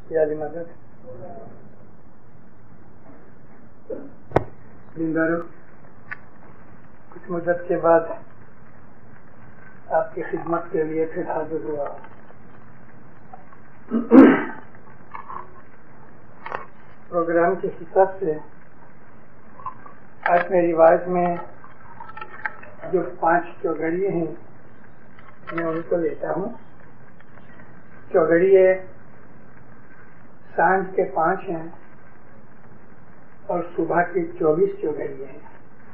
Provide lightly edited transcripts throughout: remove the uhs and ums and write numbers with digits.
یادی مدد دیندارو، کچھ مدت کے بعد آپ کی خدمت کے لیے پھر حاضر ہوا۔ پروگرام کے حساب سے آج میری روایت میں جو 5 چوگڑیے ہیں میں ان کو لیتا ہوں۔ چوگڑیے سانج کے 5 ہیں اور صبح کے 24 چوگڑیے ہیں۔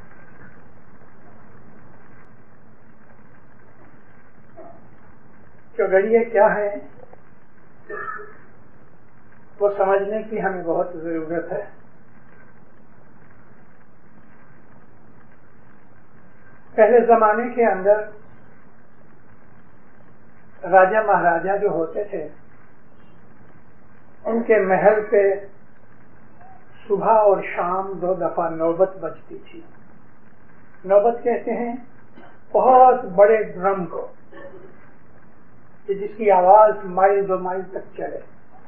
چوگڑیے کیا ہے وہ سمجھنے کی ہمیں بہت ضرورت ہے۔ پہلے زمانے کے اندر راجا مہاراجا جو ہوتے تھے ان کے محل پہ صبح اور شام 2 دفعہ نوبت بجتی تھی۔ نوبت کہتے ہیں بہت بڑے ڈرم کو کہ جس کی آواز مائل 2 مائل تک چلے۔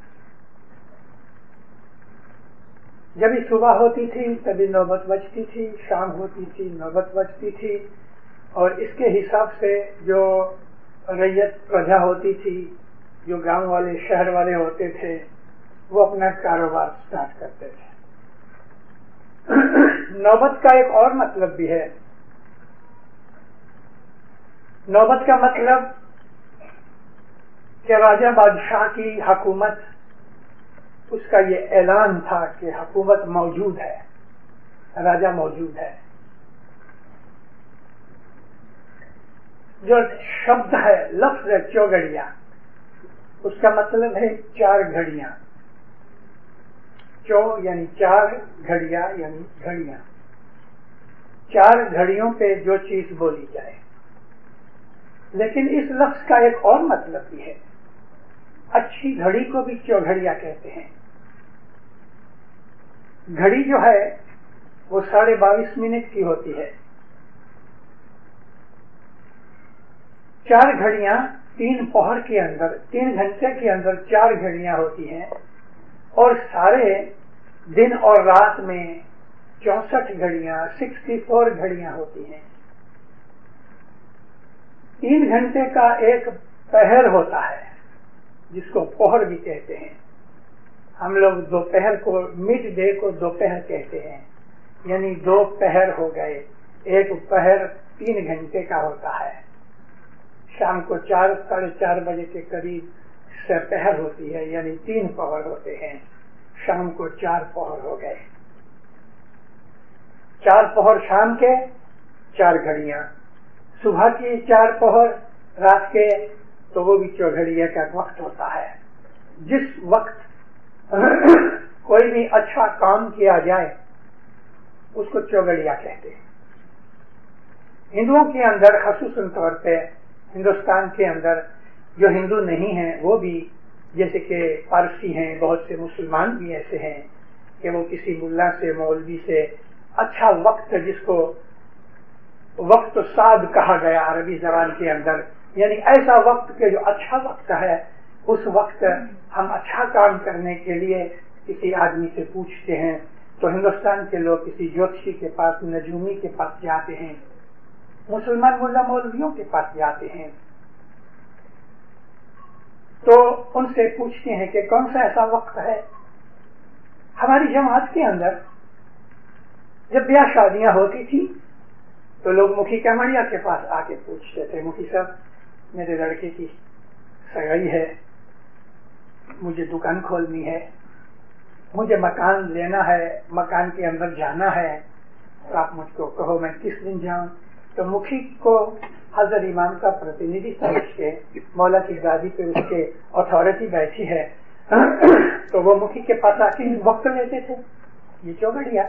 جبھی صبح ہوتی تھی تبھی نوبت بجتی تھی، شام ہوتی تھی نوبت بجتی تھی، اور اس کے حساب سے جو ریت پرجا ہوتی تھی، جو گاؤں والے شہر والے ہوتے تھے، وہ اپنا کاروبار سٹارٹ کرتے تھے۔ نوبت کا ایک اور مطلب بھی ہے۔ نوبت کا مطلب کہ راجا بادشاہ کی حکومت، اس کا یہ اعلان تھا کہ حکومت موجود ہے، راجا موجود ہے۔ جو شبد ہے، لفظ ہے چوگڑیا، اس کا مطلب ہے 4 گھڑیاں۔ چو یعنی 4، گھڑیا یعنی گھڑیاں۔ 4 گھڑیوں پہ جو چیز بولی جائے۔ لیکن اس لفظ کا ایک اور مطلب بھی ہے۔ اچھی گھڑی کو بھی چوگھڑیا کہتے ہیں۔ گھڑی جو ہے وہ 22.5 منٹ کی ہوتی ہے۔ 4 گھڑیاں 3 پہر کے اندر، 3 گھنٹے کے اندر 4 گھڑیاں ہوتی ہیں، اور سارے دن اور رات میں 64 گھڑیاں، 64 گھڑیاں ہوتی ہیں۔ 3 گھنٹے کا ایک پہر ہوتا ہے جس کو پہر بھی کہتے ہیں۔ ہم لوگ دوپہر کو، مڈ ڈے کو دوپہر کہتے ہیں، یعنی 2 پہر ہو گئے۔ ایک پہر 3 گھنٹے کا ہوتا ہے۔ شام کو 4 ساڑھے 4 بجے کے قریب سپہر ہوتی ہے، یعنی 3 پہر ہوتے ہیں۔ شام کو 4 پہر ہو گئے۔ 4 پہر شام کے، 4 گھڑیاں صبح کی، 4 پہر رات کے، تو وہ بھی چوگھڑیے کا وقت ہوتا ہے۔ جس وقت کوئی بھی اچھا کام کیا جائے اس کو چوگڑیا کہتے ہیں۔ ہندوؤں کے اندر خصوصاً طور پہ، ہندوستان کے اندر جو ہندو نہیں ہیں وہ بھی، جیسے کہ پارسی ہیں، بہت سے مسلمان بھی ایسے ہیں کہ وہ کسی ملا سے، مولوی سے اچھا وقت، جس کو وقت سعد کہا گیا عربی زبان کے اندر، یعنی ایسا وقت کہ جو اچھا وقت ہے، اس وقت ہم اچھا کام کرنے کے لیے کسی آدمی سے پوچھتے ہیں۔ تو ہندوستان کے لوگ کسی جوتشی کے پاس، نجومی کے پاس جاتے ہیں، مسلمان ملا مولویوں کے پاس جاتے ہیں، تو ان سے پوچھتے ہیں کہ کون سا ایسا وقت ہے۔ ہماری جماعت کے اندر جب بیاہ شادیاں ہوتی تھی تو لوگ مکھی کمڑیا کے پاس آ کے پوچھتے تھے، مکھی صاحب میرے لڑکے کی سگائی ہے، مجھے دکان کھولنی ہے، مجھے مکان لینا ہے، مکان کے اندر جانا ہے، تو آپ مجھ کو کہو میں کس دن جاؤں۔ تو مکھی کو حضرت امام کا پرتیندھی سمجھ کے، مولا کی گادی پہ اس کے اتھارٹی بیٹھی ہے، تو وہ مکھی کے پاس آ کے وقت لیتے تھے۔ یہ چوگڑیا۔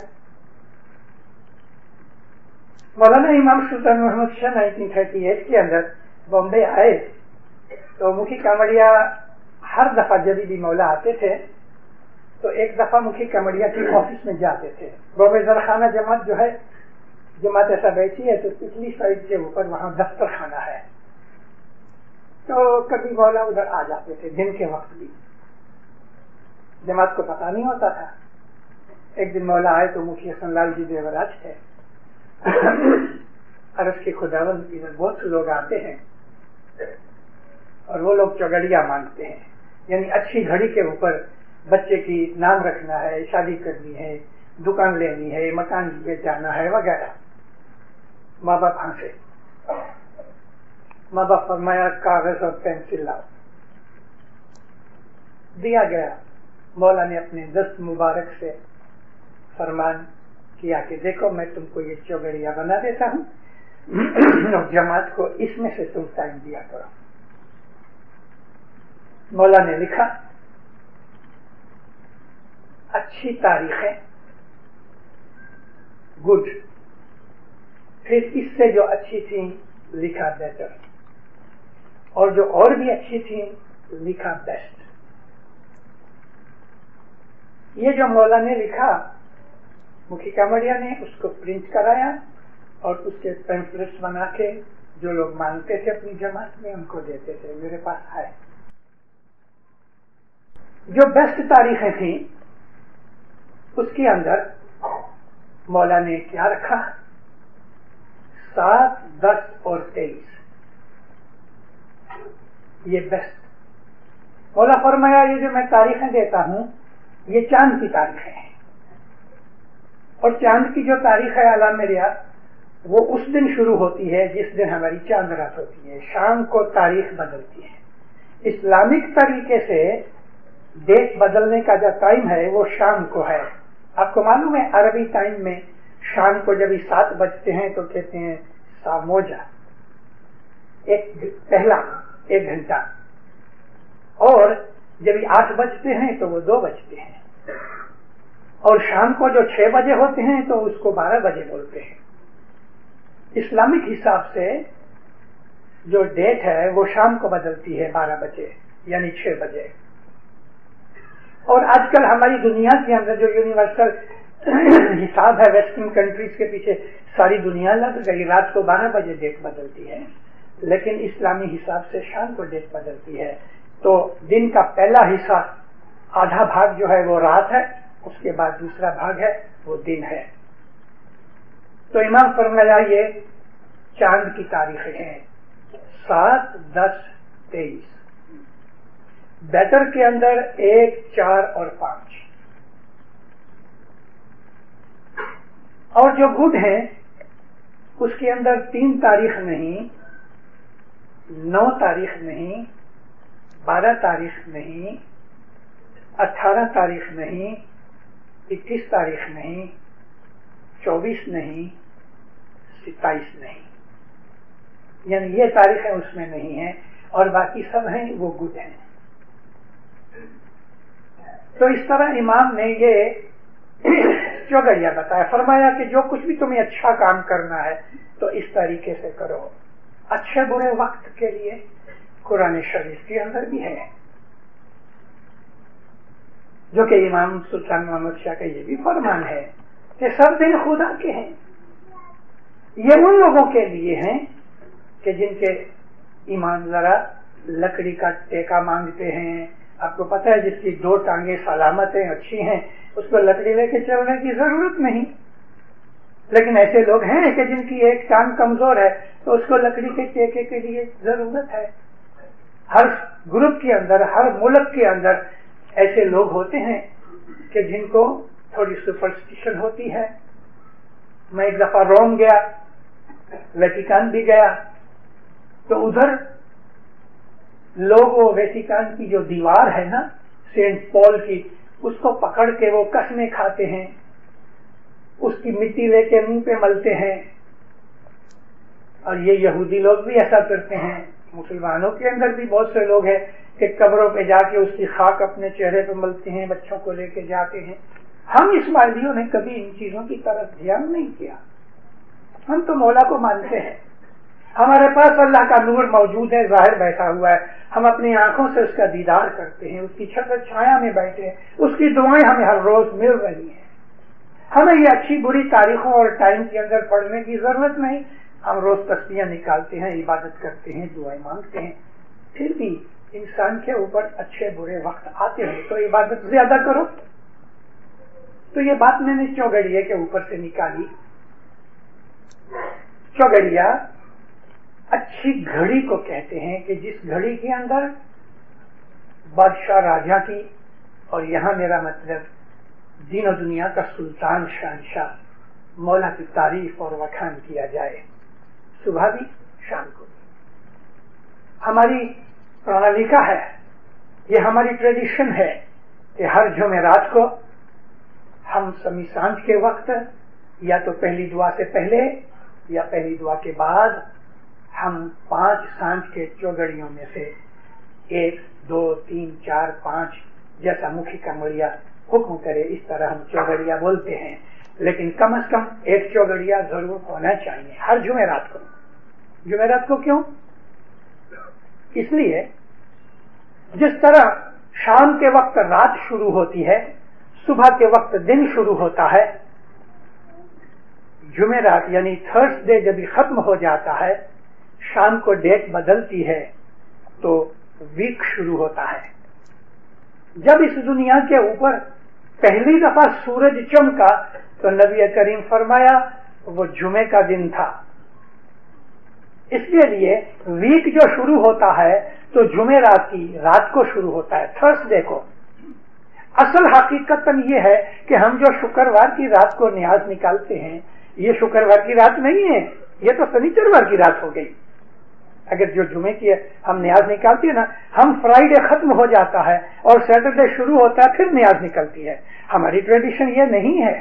مولانا امام سلطان محمد شاہ 1938 کے اندر بامبے آئے تو مکھی کامڑیا ہر دفعہ جب بھی مولا آتے تھے تو ایک دفعہ مکھی کامڑیا کے آفس میں جاتے تھے۔ بامبے زرخانہ جماعت جو ہے، جماعت ایسا بیٹھی ہے تو پچھلی سائڈ کے اوپر وہاں دفتر خانہ ہے، تو کبھی مولا ادھر آ جاتے تھے دن کے وقت بھی۔ जमात को पता नहीं होता था। एक दिन मौला आए तो मुखी हसन लाल जी देवराज थे। अरस के खुदावंद इधर बहुत से लोग आते हैं और वो लोग चौगड़िया मांगते हैं, यानी अच्छी घड़ी के ऊपर बच्चे की नाम रखना है, शादी करनी है, दुकान लेनी है, मकान में जाना है वगैरह। माँ बाप हंसे। माँ बाप फरमाया कागज और पेंसिल लाओ। दिया गया। मौला ने अपने दस्त मुबारक से फरमान किया कि देखो मैं तुमको ये चौगड़िया बना देता हूँ और जमात को इसमें से तुम टाइम दिया करो। मौला ने लिखा अच्छी तारीखें, गुड, फिर इससे जो अच्छी थी लिखा बेटर, और जो और भी अच्छी थी लिखा बेस्ट। ये जो मौला ने लिखा, मुखी कामड़िया ने उसको प्रिंट कराया और उसके पैम्फलेट्स बना के जो लोग मांगते थे अपनी जमात में उनको देते थे। मेरे पास आए। जो बेस्ट तारीखें थी उसके अंदर मौला ने क्या रखा? 7, 10 और 23। ये बेस्ट। मौला फरमाया ये जो मैं तारीखें देता हूं ये चांद की तारीखें हैं, और चांद की जो तारीख है आला मेरिया वो उस दिन शुरू होती है जिस दिन हमारी चांद रात होती है। शाम को तारीख बदलती है। इस्लामिक तरीके से डेट बदलने का जो टाइम है वो शाम को है। आपको मालूम है अरबी टाइम में शाम को जब 7 बजते हैं तो कहते हैं सामोजा, पहला 1 घंटा, और जब 8 बजते हैं तो वो 2 बजते हैं, और शाम को जो 6 बजे होते हैं तो उसको 12 बजे बोलते हैं। इस्लामिक हिसाब से जो डेट है वो शाम को बदलती है 12 बजे यानी 6 बजे। और आजकल हमारी दुनिया के अंदर जो यूनिवर्सल हिसाब है वेस्टर्न कंट्रीज के पीछे सारी दुनिया लग गई। रात को 12 बजे डेट बदलती है, लेकिन इस्लामी हिसाब से शाम को डेट बदलती है। तो दिन का पहला हिस्सा आधा भाग जो है वो रात है, उसके बाद दूसरा भाग है वो दिन है। तो इमाम फरमाया ये चांद की तारीखें हैं 7, 10, 23। बेटर के अंदर 1, 4 और 5, और जो गुड है उसके अंदर 3 तारीख नहीं, 9 तारीख नहीं, 12 तारीख नहीं, 18 तारीख नहीं, 21 तारीख नहीं, 24 नहीं, 27 नहीं, यानी ये तारीखें उसमें नहीं है और बाकी सब हैं वो गुड हैं। तो इस तरह इमाम ने ये चौगड़िया बताया। फरमाया कि जो कुछ भी तुम्हें अच्छा काम करना है तो इस तरीके से करो। अच्छे बुरे वक्त के लिए कुरान शरीफ के अंदर भी है, जो कि इमाम सुल्तान मोहम्मद शाह का ये भी फरमान है कि सब दिन खुदा के हैं। ये उन लोगों के लिए हैं कि जिनके ईमान जरा लकड़ी का टेका मांगते हैं। आपको पता है जिसकी 2 टांगे सलामत हैं, अच्छी हैं, उसको लकड़ी लेके चलने की जरूरत नहीं। लेकिन ऐसे लोग हैं कि जिनकी एक टांग कमजोर है तो उसको लकड़ी के टेके के लिए जरूरत है। हर ग्रुप के अंदर, हर मुल्क के अंदर ऐसे लोग होते हैं कि जिनको थोड़ी सुपरस्टिशन होती है। मैं एक दफा रोम गया, वेटिकन भी गया, तो उधर लोग वो वेटिकन की जो दीवार है ना सेंट पॉल की, उसको पकड़ के वो कसमें खाते हैं, उसकी मिट्टी लेके मुंह पे मलते हैं। और ये यहूदी लोग भी ऐसा करते हैं। मुसलमानों के अंदर भी बहुत से लोग हैं कि कब्रों पे जाके उसकी खाक अपने चेहरे पे मलते हैं, बच्चों को लेके जाते हैं। हम इस्माइलियों ने कभी इन चीजों की तरफ ध्यान नहीं किया। हम तो मौला को मानते हैं, हमारे पास अल्लाह का नूर मौजूद है, जाहिर बैठा हुआ है, हम अपनी आंखों से उसका दीदार करते हैं, उसकी छत्र छाया में बैठे हैं, उसकी दुआएं हमें हर रोज मिल रही हैं। हमें ये अच्छी बुरी तारीखों और टाइम के अंदर पढ़ने की जरूरत नहीं। हम रोज तस्बीह निकालते हैं, इबादत करते हैं, दुआएं मांगते हैं, फिर भी इंसान के ऊपर अच्छे बुरे वक्त आते हैं तो इबादत ज्यादा करो। तो ये बात मैंने चौगड़िया के ऊपर से निकाली। चौगड़िया अच्छी घड़ी को कहते हैं कि जिस घड़ी के अंदर बादशाह राजा की, और यहाँ मेरा मतलब दीन और दुनिया का सुल्तान शहंशाह मौला की तारीफ और वखान किया जाए, सुबह भी शाम को भी। हमारी प्रणालिका है, ये हमारी ट्रेडिशन है कि हर जुमेरात को हम समी सांझ के वक्त या तो पहली दुआ से पहले या पहली दुआ के बाद हम 5 सांझ के चौगड़ियों में से 1, 2, 3, 4, 5 जैसा मुखी का मुड़िया हुक्म करे इस तरह हम चौगड़िया बोलते हैं। लेकिन कम से कम एक चौगड़िया जरूर होना चाहिए हर जुमेरात को। जुमेरात को क्यों? इसलिए जिस तरह शाम के वक्त रात शुरू होती है, सुबह के वक्त दिन शुरू होता है, जुमेरात यानी थर्सडे जब भी खत्म हो जाता है, शाम को डेट बदलती है तो वीक शुरू होता है। जब इस दुनिया के ऊपर पहली दफा सूरज चमका तो नबी करीम फरमाया वो जुमे का दिन था। इसके लिए वीक जो शुरू होता है तो जुमेरात की रात को शुरू होता है, थर्सडे को। असल हकीकतन ये है कि हम जो शुक्रवार की रात को न्याज निकालते हैं, ये शुक्रवार की रात नहीं है, ये तो शनिचरवार की रात हो गई। अगर जो जुमे की हम न्याज निकालती है ना, हम फ्राइडे खत्म हो जाता है और सैटरडे शुरू होता है, फिर न्याज निकलती है। हमारी ट्रेडिशन ये नहीं है।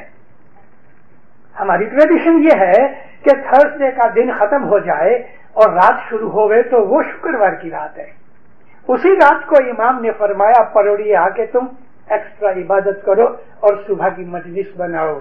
हमारी ट्रेडिशन ये है कि थर्सडे का दिन खत्म हो जाए और रात शुरू हो गए तो वो शुक्रवार की रात है। उसी रात को इमाम ने फरमाया परोड़िए आके तुम एक्स्ट्रा इबादत करो और सुबह की मजलिस बनाओ।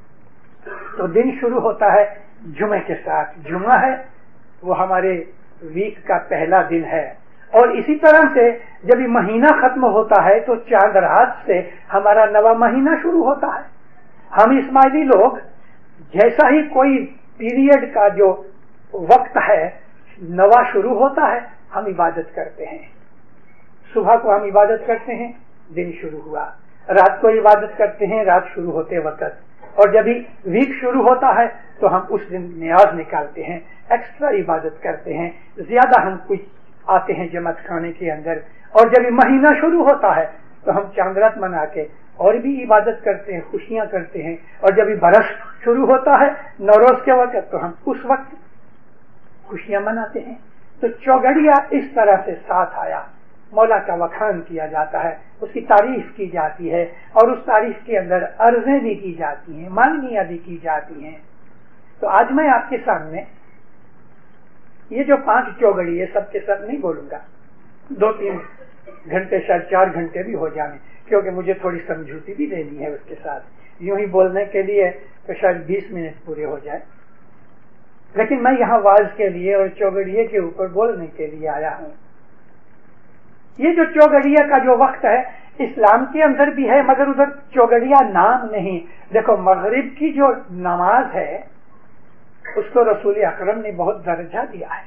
तो दिन शुरू होता है जुमे के साथ। जुमा है वो हमारे वीक का पहला दिन है। और इसी तरह से जब ये महीना खत्म होता है तो चांद रात से हमारा नवा महीना शुरू होता है। हम इस्माइली लोग जैसा ही कोई पीरियड का जो वक्त है नवा शुरू होता है, हम इबादत करते हैं। सुबह को हम इबादत करते हैं, दिन शुरू हुआ। रात को इबादत करते हैं, रात शुरू होते वक्त। और जब ही वीक शुरू होता है तो हम उस दिन न्याज निकालते हैं, एक्स्ट्रा इबादत करते हैं, ज्यादा हम कुछ आते हैं जमात खाने के अंदर। और जब ये महीना शुरू होता है तो हम चांद रात मना के और भी इबादत करते हैं, खुशियां करते हैं। और जब ये बरस शुरू होता है नौरोज के वक्त तो हम उस वक्त खुशियां मनाते हैं। तो चौगड़िया इस तरह से साथ आया, मौला का वखान किया जाता है, उसकी तारीफ की जाती है और उस तारीफ के अंदर अर्जें भी की जाती हैं, मांगनियां भी की जाती हैं। तो आज मैं आपके सामने ये जो 5 चौगड़िए सबके सब नहीं बोलूंगा, 2-3 घंटे शायद 4 घंटे भी हो जाने, क्योंकि मुझे थोड़ी समझौती भी देनी है उसके साथ। यूं ही बोलने के लिए तो शायद 20 मिनट पूरे हो जाए, लेकिन मैं यहाँ वाज के लिए और चौगड़िए के ऊपर बोलने के लिए आया हूँ। ये जो चौगड़िया का जो वक्त है इस्लाम के अंदर भी है, मगर उधर चौगड़िया नाम नहीं। देखो मगरिब की जो नमाज है उसको रसूल अकरम ने बहुत दर्जा दिया है।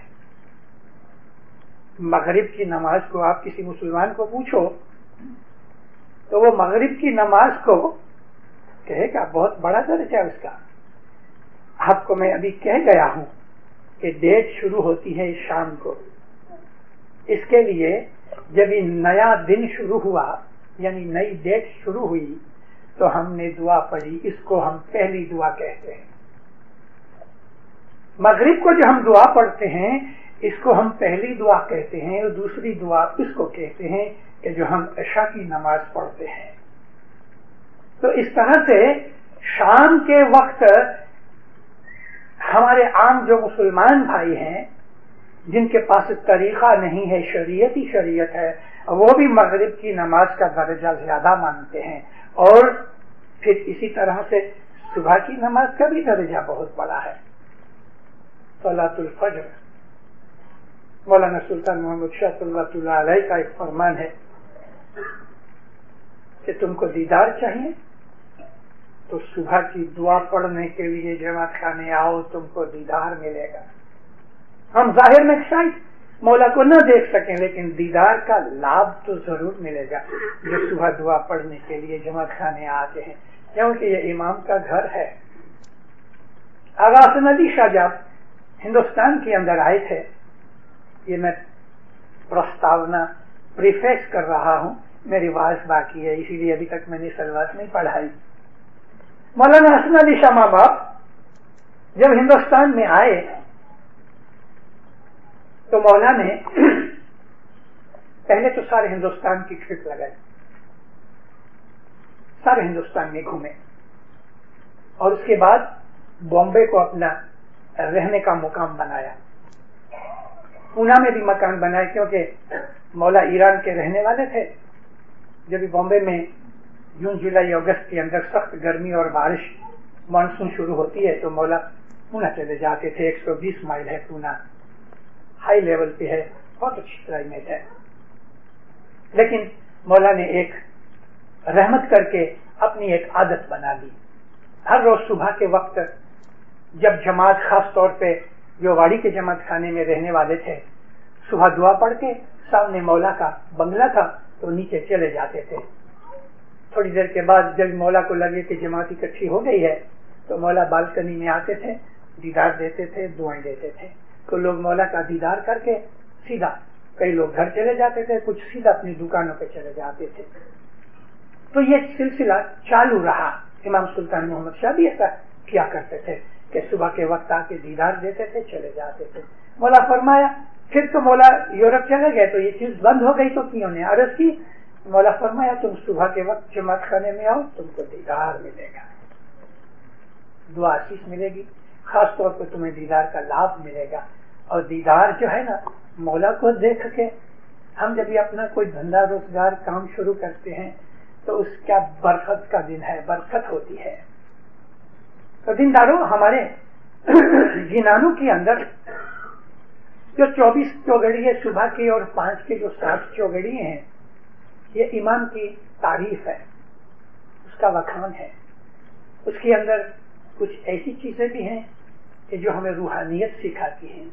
मगरिब की नमाज को आप किसी मुसलमान को पूछो तो वो मगरिब की नमाज को कहेगा बहुत बड़ा दर्जा है उसका। आपको मैं अभी कह गया हूं कि डेट शुरू होती है शाम को। इसके लिए जब ये नया दिन शुरू हुआ यानी नई डेट शुरू हुई तो हमने दुआ पढ़ी, इसको हम पहली दुआ कहते हैं। मगरिब को जो हम दुआ पढ़ते हैं इसको हम पहली दुआ कहते हैं, और दूसरी दुआ इसको कहते हैं कि जो हम इशा की नमाज पढ़ते हैं। तो इस तरह से शाम के वक्त हमारे आम जो मुसलमान भाई हैं जिनके पास तरीका नहीं है, शरीयत ही शरीयत है, वो भी मगरिब की नमाज का दर्जा ज्यादा मानते हैं। और फिर इसी तरह से सुबह की नमाज का भी दर्जा बहुत बड़ा है। सलातुल फज्र, मौलाना सुल्तान मोहम्मद शाह सल्लल्लाहु अलैहि का एक फरमान है कि तुमको दीदार चाहिए तो सुबह की दुआ पढ़ने के लिए जमात खाने आओ, तुमको दीदार मिलेगा। हम जाहिर में शायद مولا کو نہ دیکھ سکیں لیکن دیدار کا لابھ تو ضرور ملے گا جو صبح دعا پڑھنے کے لیے جماعت خانے آتے ہیں، کیونکہ یہ امام کا گھر ہے۔ آغا حسن علی شاہ جب ہندوستان کے اندر آئے تھے، یہ میں پرستاونا پریفیس کر رہا ہوں، میری آواز باقی ہے اسی لیے ابھی تک میں نے سلوات نہیں پڑھائی۔ مولانا حسن علی شاہ ماں باپ جب ہندوستان میں آئے تو مولا نے پہلے تو سارے ہندوستان کی ٹرپ لگائی، سارے ہندوستان میں گھومے، اور اس کے بعد بامبے کو اپنا رہنے کا مقام بنایا، پونا میں بھی مکان بنائے کیونکہ مولا ایران کے رہنے والے تھے۔ جب بامبے میں جون جولائی اگست کے اندر سخت گرمی اور بارش مانسون شروع ہوتی ہے تو مولا پونا چلے جاتے تھے۔ 120 مائل ہے پونا، ہائی لیول پہ ہے، بہت اچھی کلائمیٹ ہے، لیکن مولا نے ایک رحمت کر کے اپنی ایک عادت بنا لی۔ ہر روز صبح کے وقت جب جماعت، خاص طور پہ جو واڑی کے جماعت خانے میں رہنے والے تھے، صبح دعا پڑھ کے سامنے مولا کا بنگلہ تھا تو نیچے چلے جاتے تھے۔ تھوڑی دیر کے بعد جب مولا کو لگے کہ جماعت اکٹھی ہو گئی ہے تو مولا بالکنی میں آتے تھے، دیدار دیتے تھے، دعائیں دیتے تھے، تو لوگ مولا کا دیدار کر کے سیدھا، کئی لوگ گھر چلے جاتے تھے، کچھ سیدھا اپنی دکانوں پہ چلے جاتے تھے۔ تو یہ سلسلہ چالو رہا۔ امام سلطان محمد شاہ بھی ایسا کیا کرتے تھے کہ صبح کے وقت آ کے دیدار دیتے تھے، چلے جاتے تھے۔ مولا فرمایا پھر تو مولا یورپ چلے گئے تو یہ چیز بند ہو گئی، تو کیوں نے عرض کی؟ مولا فرمایا تم صبح کے وقت جماعت خانے میں آؤ، تم کو دیدار ملے گا، دعا آشیش ملے گی، خاص طور پہ تمہیں دیدار کا لابھ ملے گا۔ اور دیدار جو ہے نا، مولا کو دیکھ کے ہم جب یہ اپنا کوئی دھندا روزگار کام شروع کرتے ہیں تو اس کا برکت کا دن ہے، برکت ہوتی ہے۔ تو دینداروں، ہمارے جنانوں کے اندر جو 24 چوگڑیے صبح کی اور 5 کے جو 7 چوگڑیے ہیں، یہ امام کی تعریف ہے، اس کا وکھان ہے۔ اس کے اندر کچھ ایسی چیزیں بھی ہیں کہ جو ہمیں روحانیت سکھاتی ہیں۔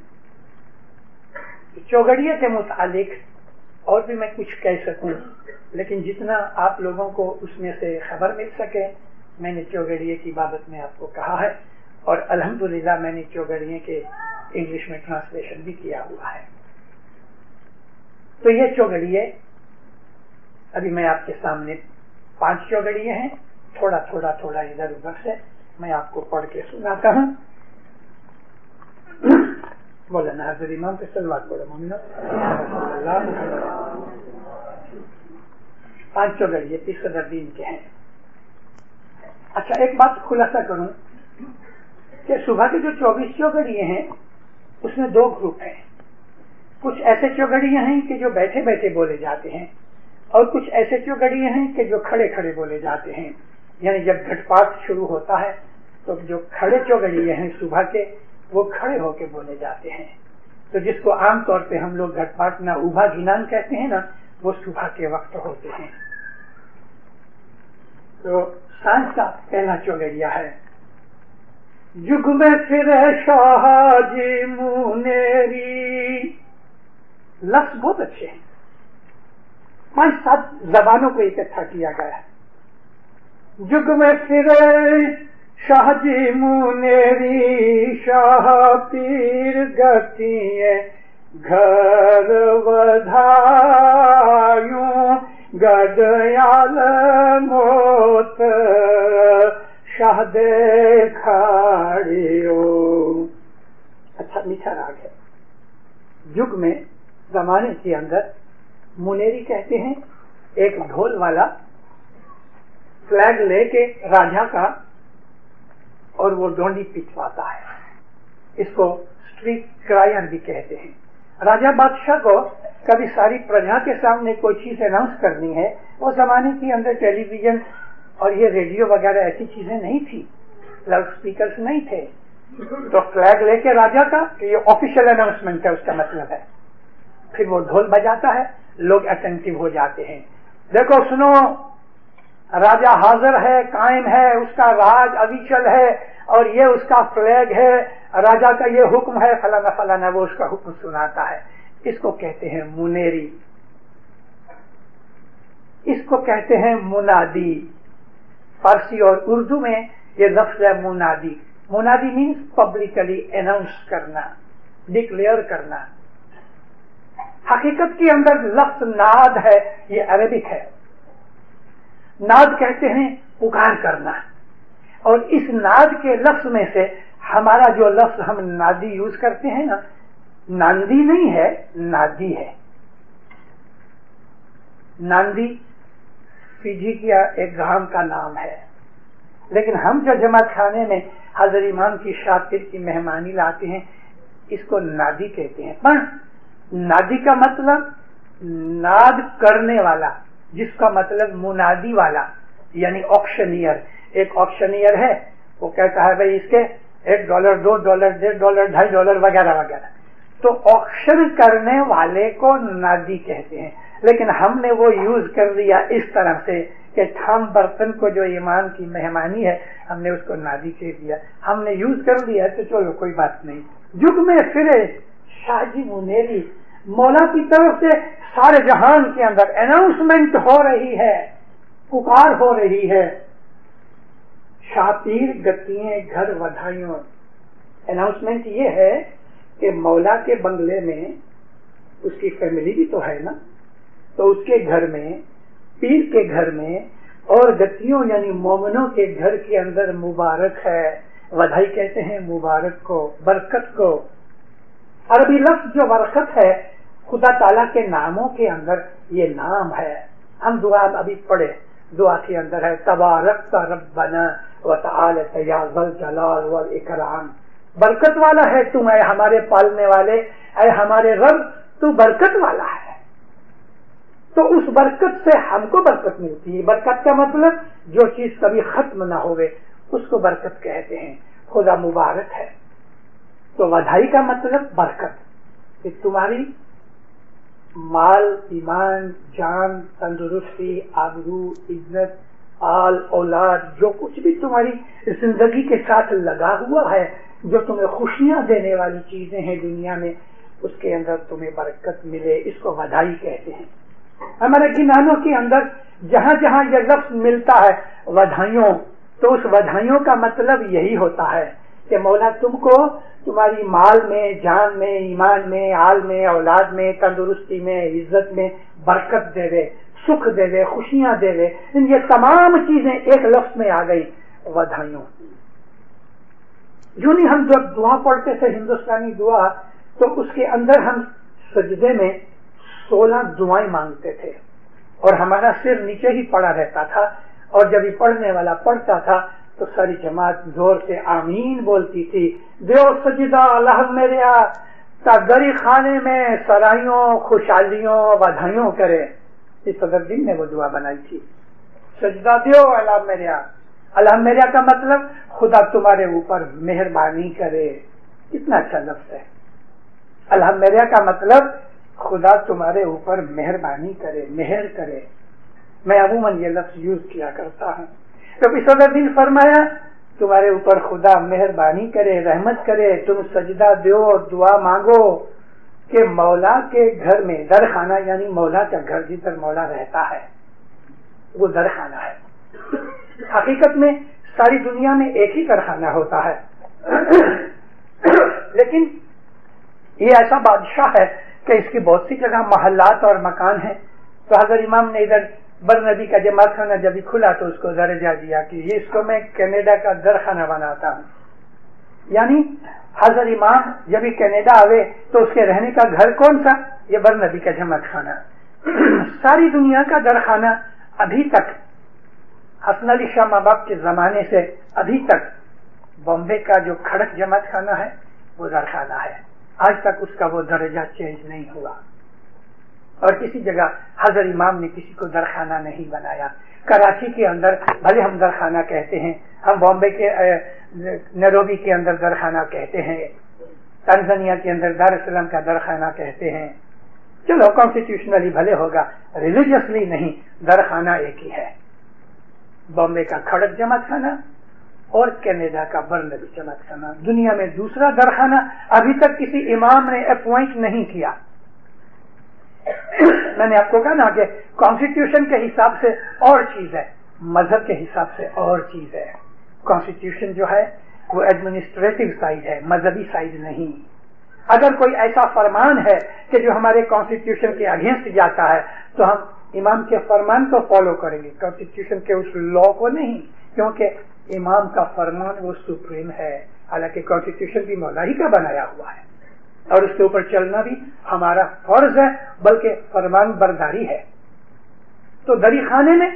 چوگڑیے کے متعلق اور بھی میں کچھ کہہ سکوں، لیکن جتنا آپ لوگوں کو اس میں سے خبر مل سکے میں نے چوگڑیے کی بابت میں آپ کو کہا ہے، اور الحمدللہ میں نے چوگڑیے کے انگلش میں ٹرانسلیشن بھی کیا ہوا ہے۔ تو یہ چوگڑیے ابھی میں آپ کے سامنے 5 چوگڑیے ہیں، تھوڑا تھوڑا تھوڑا ادھر ادھر سے میں آپ کو پڑھ کے سناتا ہوں۔ مولانا حضرت امام کے صلوات پڑھو مومنو۔ 5 چوگڑیے 30 صدر دین کے ہیں۔ اچھا، ایک بات خلاصہ کروں کہ صبح کے جو 24 چوگڑیے ہیں اس میں 2 گروپ ہیں۔ کچھ ایسے چوگڑیے ہیں کہ جو بیٹھے بیٹھے بولے جاتے ہیں، اور کچھ ایسے چوگڑیے ہیں کہ جو کھڑے کھڑے بولے جاتے ہیں۔ یعنی جب گھٹ پاٹ شروع ہوتا ہے تو جو کھڑے چوگڑیے ہیں صبح کے، وہ کھڑے ہو کے بولے جاتے ہیں۔ تو جس کو عام طور پہ ہم لوگ گھٹ پاٹ نہ اوبھا گنان کہتے ہیں نا، وہ صبح کے وقت ہوتے ہیں۔ تو سانس کا پہلا چوگڑیا ہے، جگ میں پھرے شاہ جی منیری۔ لفظ بہت اچھے ہیں، 5-7 زبانوں کو اکٹھا کیا گیا ہے۔ جگ میں پھرے شاہ جی منیری، شاہ پیر گتی گھر ودھایوں، گدیال موت شاہ دیکھاڑیو۔ اچھا میٹھا راگ ہے۔ جگ میں زمانے کے اندر منیری کہتے ہیں، ایک ڈھول والا فلیگ لے کے راجا کا، اور وہ ڈونڈی پچواتا ہے، اس کو اسٹریٹ کرائر بھی کہتے ہیں۔ راجا بادشاہ کو کبھی ساری پرجا کے سامنے کوئی چیز اناؤنس کرنی ہے، وہ زمانے کے اندر ٹیلی ویژن اور یہ ریڈیو وغیرہ ایسی چیزیں نہیں تھی، لاؤڈ اسپیکرز نہیں تھے، تو فلیگ لے کے راجا کا، یہ آفیشیل اناؤنسمنٹ ہے، اس کا مطلب ہے۔ پھر وہ ڈھول بجاتا ہے، لوگ اٹینٹو ہو جاتے ہیں، دیکھو سنو، راجا حاضر ہے، قائم ہے، اس کا راج ابیچل ہے، اور یہ اس کا فلیگ ہے، راجا کا یہ حکم ہے، فلانا فلانا، وہ اس کا حکم سناتا ہے۔ اس کو کہتے ہیں منیری، اس کو کہتے ہیں منادی. فارسی اور اردو میں یہ لفظ ہے منادی. منادی مینس پبلکلی اناؤنس کرنا، ڈکلیئر کرنا. حقیقت کے اندر لفظ ناد ہے، یہ عربک ہے. ناد کہتے ہیں پکار کرنا، اور اس ناد کے لفظ میں سے ہمارا جو لفظ ہم نادی یوز کرتے ہیں نا، ناندی نہیں ہے، نادی ہے. ناندی فیجی کا ایک گام کا نام ہے، لیکن ہم جو جماعت خانے میں حضرت امام کی شاطر کی مہمانی لاتے ہیں اس کو نادی کہتے ہیں. پر نادی کا مطلب ناد کرنے والا، جس کا مطلب منادی والا، یعنی آکشنیئر. ایک آکشنیئر ہے، وہ کہتا ہے بھائی اس کے $1 $2 $1.5 $2.5 وغیرہ وغیرہ. تو آکشن کرنے والے کو نادی کہتے ہیں. لیکن ہم نے وہ یوز کر لیا اس طرح سے کہ تھام برتن کو جو امام کی مہمانی ہے ہم نے اس کو نادی کہہ دیا. ہم نے یوز کر لیا تو چلو کوئی بات نہیں. جگ میں پھرے شاہ جی منیری، مولا کی طرف سے سارے جہان کے اندر اناؤنسمنٹ ہو رہی ہے، پکار ہو رہی ہے. شاہ پیر گتیے گھر ودھائیوں. اناؤنسمنٹ یہ ہے کہ مولا کے بنگلے میں اس کی فیملی بھی تو ہے نا، تو اس کے گھر میں، پیر کے گھر میں، اور گتیوں یعنی مومنوں کے گھر کے اندر مبارک ہے. ودھائی کہتے ہیں مبارک کو، برکت کو. عربی لفظ جو برکت ہے خدا تعالیٰ کے ناموں کے اندر یہ نام ہے. ہم دعا ابھی پڑھے، دعا کے اندر ہے تبارک ربنا وتعالى یا ذا الجلال والاکرام. برکت والا ہے تم اے ہمارے پالنے والے، اے ہمارے رب تو برکت والا ہے. تو اس برکت سے ہم کو برکت ملتی ہے. برکت کا مطلب جو چیز کبھی ختم نہ ہوئے اس کو برکت کہتے ہیں. خدا مبارک ہے. تو ودھائی کا مطلب برکت، کہ تمہاری مال، ایمان، جان، تندرستی، آبرو، عزت، آل، اولاد، جو کچھ بھی تمہاری زندگی کے ساتھ لگا ہوا ہے، جو تمہیں خوشیاں دینے والی چیزیں ہیں دنیا میں، اس کے اندر تمہیں برکت ملے. اس کو ودھائی کہتے ہیں. ہمارے گنانوں کے اندر جہاں جہاں یہ لفظ ملتا ہے ودھائیوں، تو اس ودھائیوں کا مطلب یہی ہوتا ہے کہ مولا تم کو تمہاری مال میں، جان میں، ایمان میں، آل میں، اولاد میں، تندرستی میں، عزت میں برکت دے دے، سکھ دے دے، خوشیاں دے دے. یہ تمام چیزیں ایک لفظ میں آ گئی، ودھائیوں. یوں نہیں ہم جب دعا پڑھتے تھے ہندوستانی دعا، تو اس کے اندر ہم سجدے میں 16 دعائیں مانگتے تھے، اور ہمارا سر نیچے ہی پڑا رہتا تھا، اور جب یہ پڑھنے والا پڑھتا تھا تو ساری جماعت زور سے آمین بولتی تھی. دیو سجدہ اللہ میرے تا گری خانے میں سرائیوں، خوشحالیوں، ودھائیوں کرے. اس صدر دن نے وہ دعا بنائی تھی. سجدہ دیو اللہ میرے. اللہ میرے کا مطلب خدا تمہارے اوپر مہربانی کرے. کتنا اچھا لفظ ہے. اللہ میرے کا مطلب خدا تمہارے اوپر مہربانی کرے، مہر کرے. میں عموماً یہ لفظ یوز کیا کرتا ہوں. تو اس دن فرمایا تمہارے اوپر خدا مہربانی کرے، رحمت کرے، تم سجدہ دیو اور دعا مانگو کہ مولا کے گھر میں، درخانہ یعنی مولا کا گھر جدھر مولا رہتا ہے وہ درخانہ ہے. حقیقت میں ساری دنیا میں ایک ہی درخانہ ہوتا ہے، لیکن یہ ایسا بادشاہ ہے کہ اس کی بہت سی جگہ محلات اور مکان ہیں. تو حضرت امام نے ادھر برنبی کا جماعت خانہ جب بھی کھلا تو اس کو درجہ دیا کہ یہ اس کو میں کینیڈا کا درخانہ بناتا ہوں. یعنی حضرت امام جب بھی کینیڈا آئے تو اس کے رہنے کا گھر کون سا؟ یہ برنبی کا جماعت خانہ. ساری دنیا کا درخانہ ابھی تک حسن علی شاہ ماں باپ کے زمانے سے ابھی تک بامبے کا جو کھڑک جماعت خانہ ہے وہ درخانہ ہے. آج تک اس کا وہ درجہ چینج نہیں ہوا، اور کسی جگہ حضرت امام نے کسی کو درخانہ نہیں بنایا. کراچی کے اندر بھلے ہم درخانہ کہتے ہیں، ہم بامبے کے نیروبی کے اندر درخانہ کہتے ہیں، تنزانیہ کے اندر دار السلام کا درخانہ کہتے ہیں. چلو کانسٹیٹیوشنلی بھلے ہوگا، ریلیجیسلی نہیں. درخانہ ایک ہی ہے، بامبے کا کھڑک جماعت خانہ اور کینیڈا کا برنبی جماعت خانہ. دنیا میں دوسرا درخانہ ابھی تک کسی امام نے اپوائنٹ نہیں کیا. میں نے آپ کو کہا نا کہ کانسٹیٹیوشن کے حساب سے اور چیز ہے، مذہب کے حساب سے اور چیز ہے. کانسٹیٹیوشن جو ہے وہ ایڈمنسٹریٹو سائڈ ہے، مذہبی سائڈ نہیں. اگر کوئی ایسا فرمان ہے کہ جو ہمارے کانسٹیٹیوشن کے اگینسٹ جاتا ہے تو ہم امام کے فرمان کو فالو کریں گے، کانسٹیٹیوشن کے اس لا کو نہیں، کیونکہ امام کا فرمان وہ سپریم ہے. حالانکہ کانسٹیٹیوشن بھی مولا ہی کا بنایا ہوا ہے اور اس کے اوپر چلنا بھی ہمارا فرض ہے، بلکہ فرمان برداری ہے. تو دری خانے میں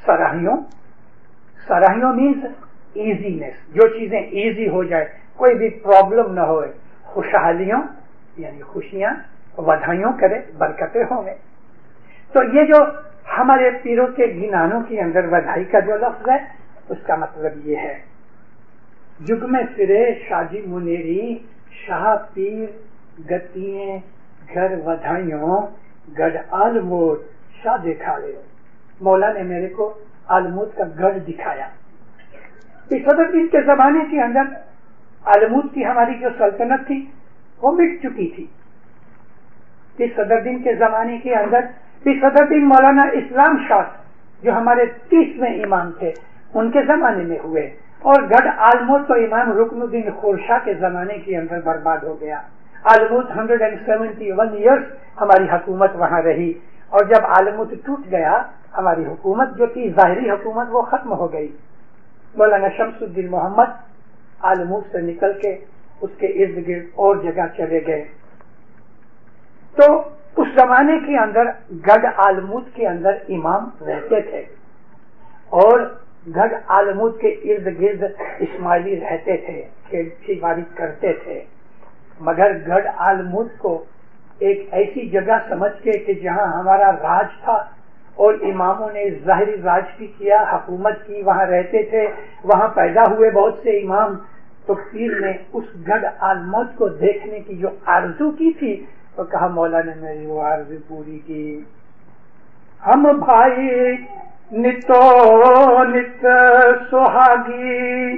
سراہیوں مینس ایزینس، جو چیزیں ایزی ہو جائے، کوئی بھی پرابلم نہ ہوئے، خوشحالیوں یعنی خوشیاں، ودھائیوں کرے، برکتیں ہوں گے. تو یہ جو ہمارے پیروں کے گنانوں کے اندر ودھائی کا جو لفظ ہے اس کا مطلب یہ ہے، جگ میں فرے شاجی منیری، شاہ پیر گتییں گھر ودھائیوں، گڑھ آلموٹ شاہ دکھا لے. مولا نے میرے کو آلموٹ کا گڑھ دکھایا. صدر دین کے زمانے کے اندر آلموٹ کی ہماری جو سلطنت تھی وہ مٹ چکی تھی. صدر دین کے زمانے کے اندر صدر دین مولانا اسلام شاہ جو ہمارے 30ویں امام تھے ان کے زمانے میں ہوئے، اور گڑھ آلموٹ تو امام رکن الدین خورشاہ کے زمانے کے اندر برباد ہو گیا. آلموٹ 171 ایئرس ہماری حکومت وہاں رہی، اور جب آلموٹ ٹوٹ گیا ہماری حکومت جو تھی ظاہری حکومت وہ ختم ہو گئی. مولانا شمس الدین محمد آلموٹ سے نکل کے اس کے ارد گرد اور جگہ چلے گئے. تو اس زمانے کے اندر گڑھ آلموٹ کے اندر امام رہتے تھے اور گڑھ آلموٹ کے ارد گرد اسماعیلی رہتے تھے، کھیتی باڑی کرتے تھے. مگر گڑھ آلموٹ کو ایک ایسی جگہ سمجھ کے کہ جہاں ہمارا راج تھا اور اماموں نے ظاہری راج بھی کیا، حکومت کی، وہاں رہتے تھے، وہاں پیدا ہوئے بہت سے امام، تو پیر نے اس گڑھ آلموٹ کو دیکھنے کی جو آرزو کی تھی تو کہا مولا نے میری وہ آرزو پوری کی. ہم بھائی نتو نت سہاگی،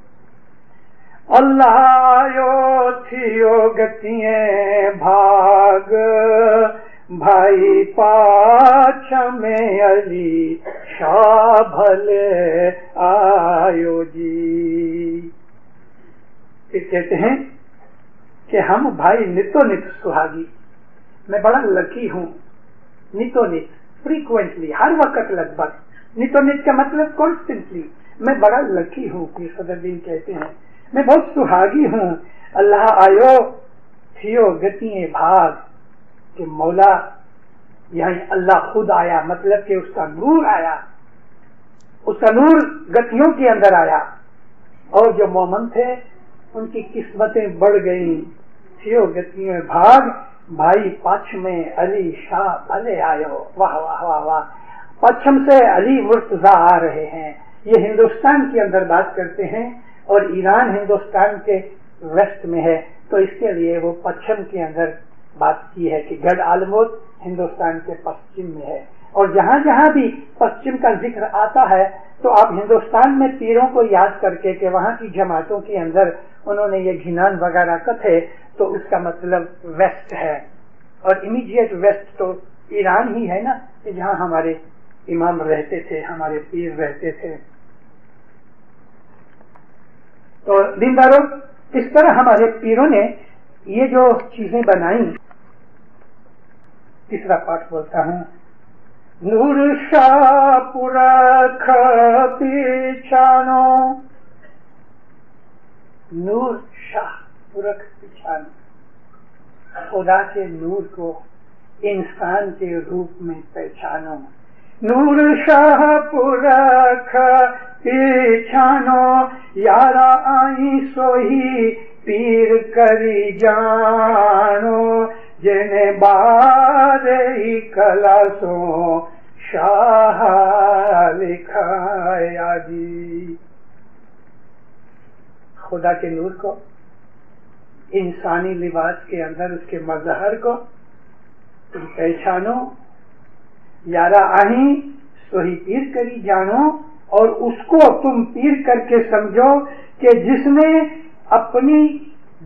اللہ یو تھیو گتیے بھاگ، بھائی پاچھ میں علی شاہ بھلے آیو جی. پھر کہتے ہیں کہ ہم بھائی نتو نت سہاگی، میں بڑا لکی ہوں. نتو نت فریکوینٹلی، ہر وقت لگ بھگ. نتو نت کا مطلب کانسٹنٹلی. میں بڑا لکی ہوں، پیر صدر دین کہتے ہیں میں بہت سہاگی ہوں. اللہ آیو تھیو گتیے بھاگ، کہ مولا یعنی اللہ خود آیا، مطلب کہ اس کا نور آیا، اس کا نور گتیوں کے اندر آیا، اور جو مومن تھے ان کی قسمتیں بڑھ گئیں. تھیو گتیوں بھاگ، بھائی پچھم میں علی شاہ بھلے آیو. واہ واہ واہ واہ. پچھم سے علی مرتضیٰ آ رہے ہیں. یہ ہندوستان کے اندر بات کرتے ہیں اور ایران ہندوستان کے ویسٹ میں ہے، تو اس کے لیے وہ پچھم کے اندر بات کی ہے کہ گڑھ آلموٹ ہندوستان کے پشچم میں ہے. اور جہاں جہاں بھی پشچم کا ذکر آتا ہے تو آپ ہندوستان میں پیروں کو یاد کر کے کہ وہاں کی جماعتوں کے اندر انہوں نے یہ گھنان وغیرہ کتھے، تو اس کا مطلب ویسٹ ہے. اور امیڈیٹ ویسٹ تو ایران ہی ہے نا، کہ جہاں ہمارے امام رہتے تھے، ہمارے پیر رہتے تھے. تو دینداروں، اس طرح ہمارے پیروں نے یہ جو چیزیں بنائیں. تیسرا پارٹ بولتا ہوں. نور شاہ پورکھ پیچھانو، نور شاہ پورکھ پیچھانو، خدا کے نور کو انسان کے روپ میں پہچانو. نور شاہ پورکھ پیچھانو، یارا آئی سوہی پیر کری جانو، جنہیں بارہی کلاسوں شاہ لکھایا جی. خدا کے نور کو انسانی لباس کے اندر اس کے مظہر کو تم پہچانو، یارا آہیں سوہی پیر کری جانو، اور اس کو تم پیر کر کے سمجھو کہ جس نے اپنی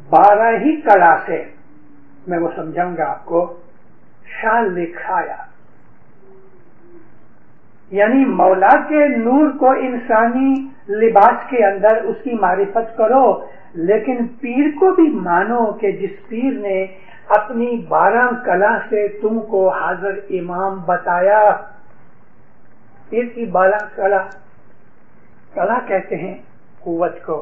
12 کڑا سے، میں وہ سمجھاؤں گا آپ کو، شاہ لکھایا. यानी मौला के नूर को इंसानी लिबास के अंदर उसकी मारिफत करो, लेकिन पीर को भी मानो कि जिस पीर ने अपनी 12 कला से तुमको हाजिर इमाम बताया। पीर की 12 कला, कला कहते हैं कुव्वत को,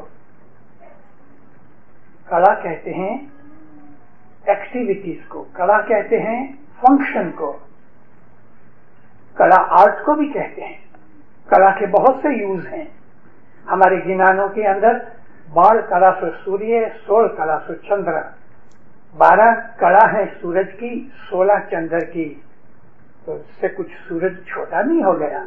कला कहते हैं एक्टिविटीज को, कला कहते हैं फंक्शन को, कला आर्ट को भी कहते हैं। कला के बहुत से यूज हैं हमारे गिनानों के अंदर। 12 कला सो सूर्य, 16 कला सो चंद्र, 12 कला है सूरज की, 16 चंद्र की। तो इससे कुछ सूरज छोटा नहीं हो गया,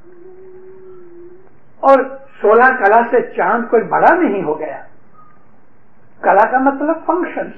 और 16 कला से चांद कोई बड़ा नहीं हो गया। कला का मतलब फंक्शंस।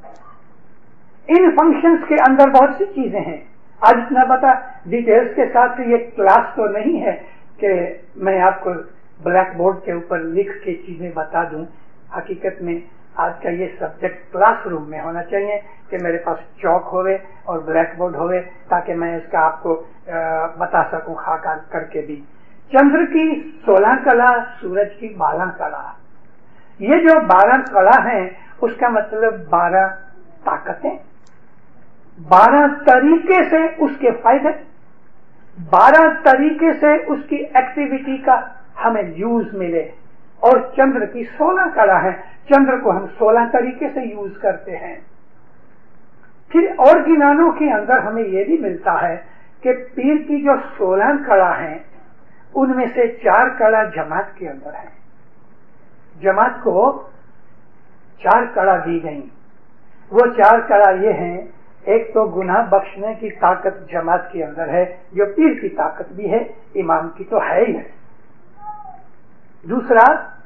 इन फंक्शंस के अंदर बहुत सी चीजें हैं। आज इतना पता डिटेल्स के साथ ये क्लास तो नहीं है कि मैं आपको ब्लैक बोर्ड के ऊपर लिख के चीजें बता दूं। हकीकत में आज का ये सब्जेक्ट क्लासरूम में होना चाहिए कि मेरे पास चौक होवे और ब्लैक बोर्ड होवे, ताकि मैं इसका आपको बता सकूं खाका करके भी। चंद्र की 16 कला, सूरज की 12 कला। ये जो 12 कला है उसका मतलब 12 ताकतें, 12 तरीके से उसके फायदे, 12 तरीके से उसकी एक्टिविटी का हमें यूज मिले। और चंद्र की 16 कला है, चंद्र को हम 16 तरीके से यूज करते हैं। फिर और गिनानों के अंदर हमें यह भी मिलता है कि पीर की जो 16 कला है उनमें से 4 कला जमात के अंदर है। जमात को 4 कला दी गई। वो 4 कला ये हैं, एक तो गुनाह बख्शने की ताकत जमात के अंदर है, जो पीर की ताकत भी है, इमाम की तो है ही है। दूसरा,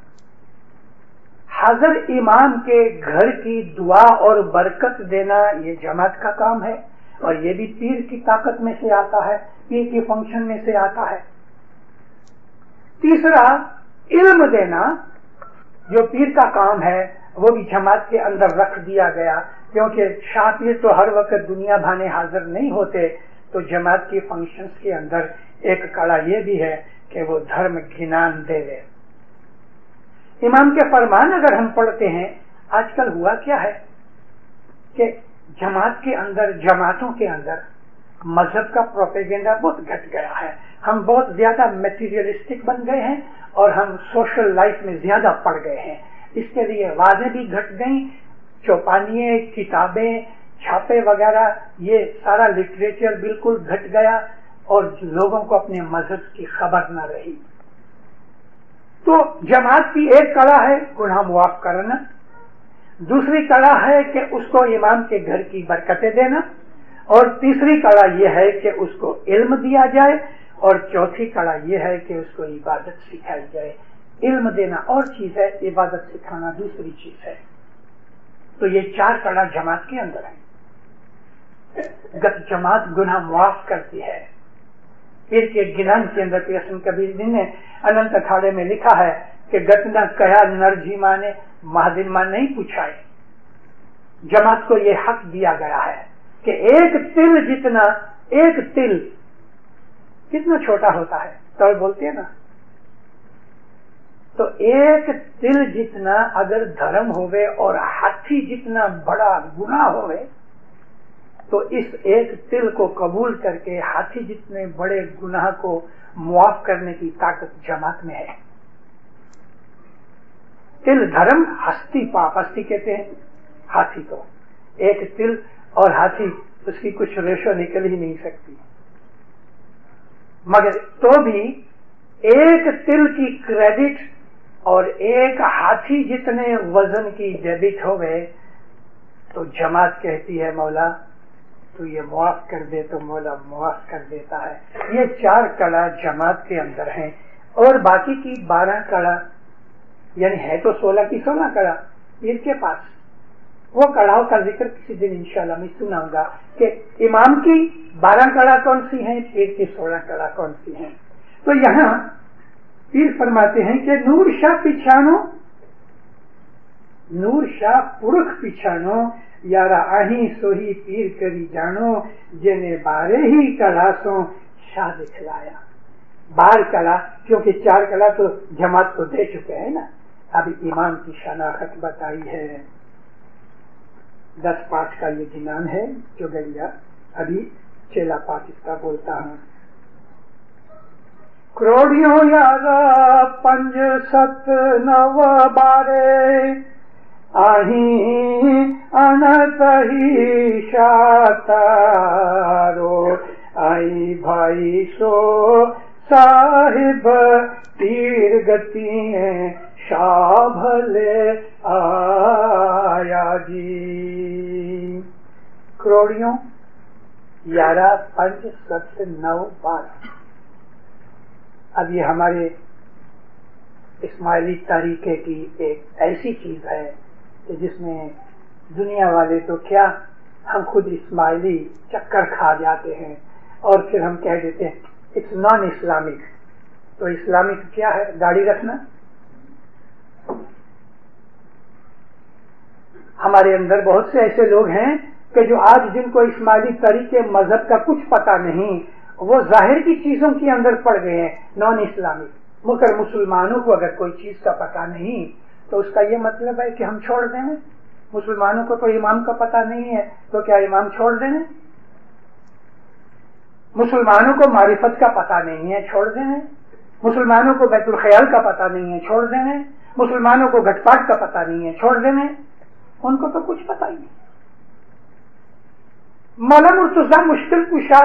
हाजिर इमाम के घर की दुआ और बरकत देना, ये जमात का काम है, और ये भी पीर की ताकत में से आता है, पीर के फंक्शन में से आता है। तीसरा, इल्म देना, जो पीर का काम है, वो भी जमात के अंदर रख दिया गया, क्योंकि शाह पीर तो हर वक्त दुनिया भाने हाजिर नहीं होते। तो जमात की फंक्शंस के अंदर एक कला ये भी है कि वो धर्म ज्ञान देवे। इमाम के फरमान अगर हम पढ़ते हैं, आजकल हुआ क्या है कि जमात के अंदर, जमातों के अंदर मजहब का प्रोपेगेंडा बहुत घट गया है। हम बहुत ज्यादा मेटीरियलिस्टिक बन गए हैं और हम सोशल लाइफ में ज्यादा पड़ गए हैं। इसके लिए आवाजें भी घट गई, चौपानिये, किताबें, छापे वगैरह, ये सारा लिटरेचर बिल्कुल घट गया और लोगों को अपने मजहब की खबर न रही। तो जमात की एक कला है गुनाह मुआफ करना, दूसरी कला है कि उसको इमाम के घर की बरकतें देना, और तीसरी कला यह है कि उसको इल्म दिया जाए, और चौथी कला यह है कि उसको इबादत सिखाई जाए। इल्म देना और चीज है, इबादत सिखाना दूसरी चीज है। तो ये 4 कला जमात के अंदर है। गत जमात गुनाह मुआफ करती है। पीर के गिनान के अंदर कृष्ण कबीर जी ने अनंत अखाड़े में लिखा है कि गत न कया नरजी माँ ने महादिन माँ नहीं पूछाए। जमात को ये हक दिया गया है कि एक तिल जितना, एक तिल कितना छोटा होता है, तो बोलते हैं ना, तो एक तिल जितना अगर धर्म होवे और हाथी जितना बड़ा गुनाह होवे, तो इस एक तिल को कबूल करके हाथी जितने बड़े गुनाह को मुआफ करने की ताकत जमात में है। तिल धर्म, हस्ती पाप। हस्ती कहते हैं हाथी को। एक तिल और हाथी, उसकी कुछ रेशो निकल ही नहीं सकती। मगर तो भी एक तिल की क्रेडिट और एक हाथी जितने वजन की डेबिट हो गए, तो जमात कहती है मौला तो ये मुआफ कर दे, तो मौला मुआफ कर देता है। ये 4 कला जमात के अंदर हैं, और बाकी की 12 कला, यानी है तो 16 की 16 कला पीर के पास। वो कलाओं का जिक्र किसी दिन इंशाल्लाह मैं सुनाऊंगा कि इमाम की 12 कला कौन सी हैं, पीर की 16 कला कौन सी हैं। तो यहाँ पीर फरमाते हैं कि नूर शाह पिछानो, नूर शाह पुरख पिछानो, यारा आही सोही पीर करी जानो, जेने बारे ही कलासों शाह दिखलाया। بار کلا، کیونکہ 4 کلا تو جماعت کو دے چکے ہیں نا. ابھی امام کی شناخت بتائی ہے. 10-5 کا یہ گنان ہے جو گیا. ابھی چیلا پاکستان بولتا ہوں. کروڑیوں 11 5 7 9 12 آہیں انتہی شاتارو آئی بھائی سو صاحب تیر گتی شاہ بھلے آیا جی. کروڑیوں 11 5 7 9 12. اب یہ ہمارے اسماعیلی طریقے کی ایک ایسی چیز ہے کہ جس میں دنیا والے تو کیا، ہم خود اسماعیلی چکر کھا جاتے ہیں اور پھر ہم کہہ دیتے ہیں اٹس نان اسلامک. تو اسلامک کیا ہے؟ داڑھی رکھنا. ہمارے اندر بہت سے ایسے لوگ ہیں کہ جو آج جن کو اسماعیلی طریقے مذہب کا کچھ پتہ نہیں، وہ ظاہر کی چیزوں کے اندر پڑ گئے ہیں نان اسلامک. مگر مسلمانوں کو اگر کوئی چیز کا پتہ نہیں تو اس کا یہ مطلب ہے کہ ہم چھوڑ دیں. مسلمانوں کو تو امام کا پتہ نہیں ہے تو کیا امام چھوڑ دیں؟ مسلمانوں کو معرفت کا پتہ نہیں ہے، چھوڑ دیں. مسلمانوں کو بیت الخیال کا پتہ نہیں ہے، چھوڑ دیں. مسلمانوں کو گھٹ پاٹ کا پتہ نہیں ہے، چھوڑ دیں. ان کو تو کچھ پتہ ہی نہیں. مولانا مرتضیٰ مشکل کشا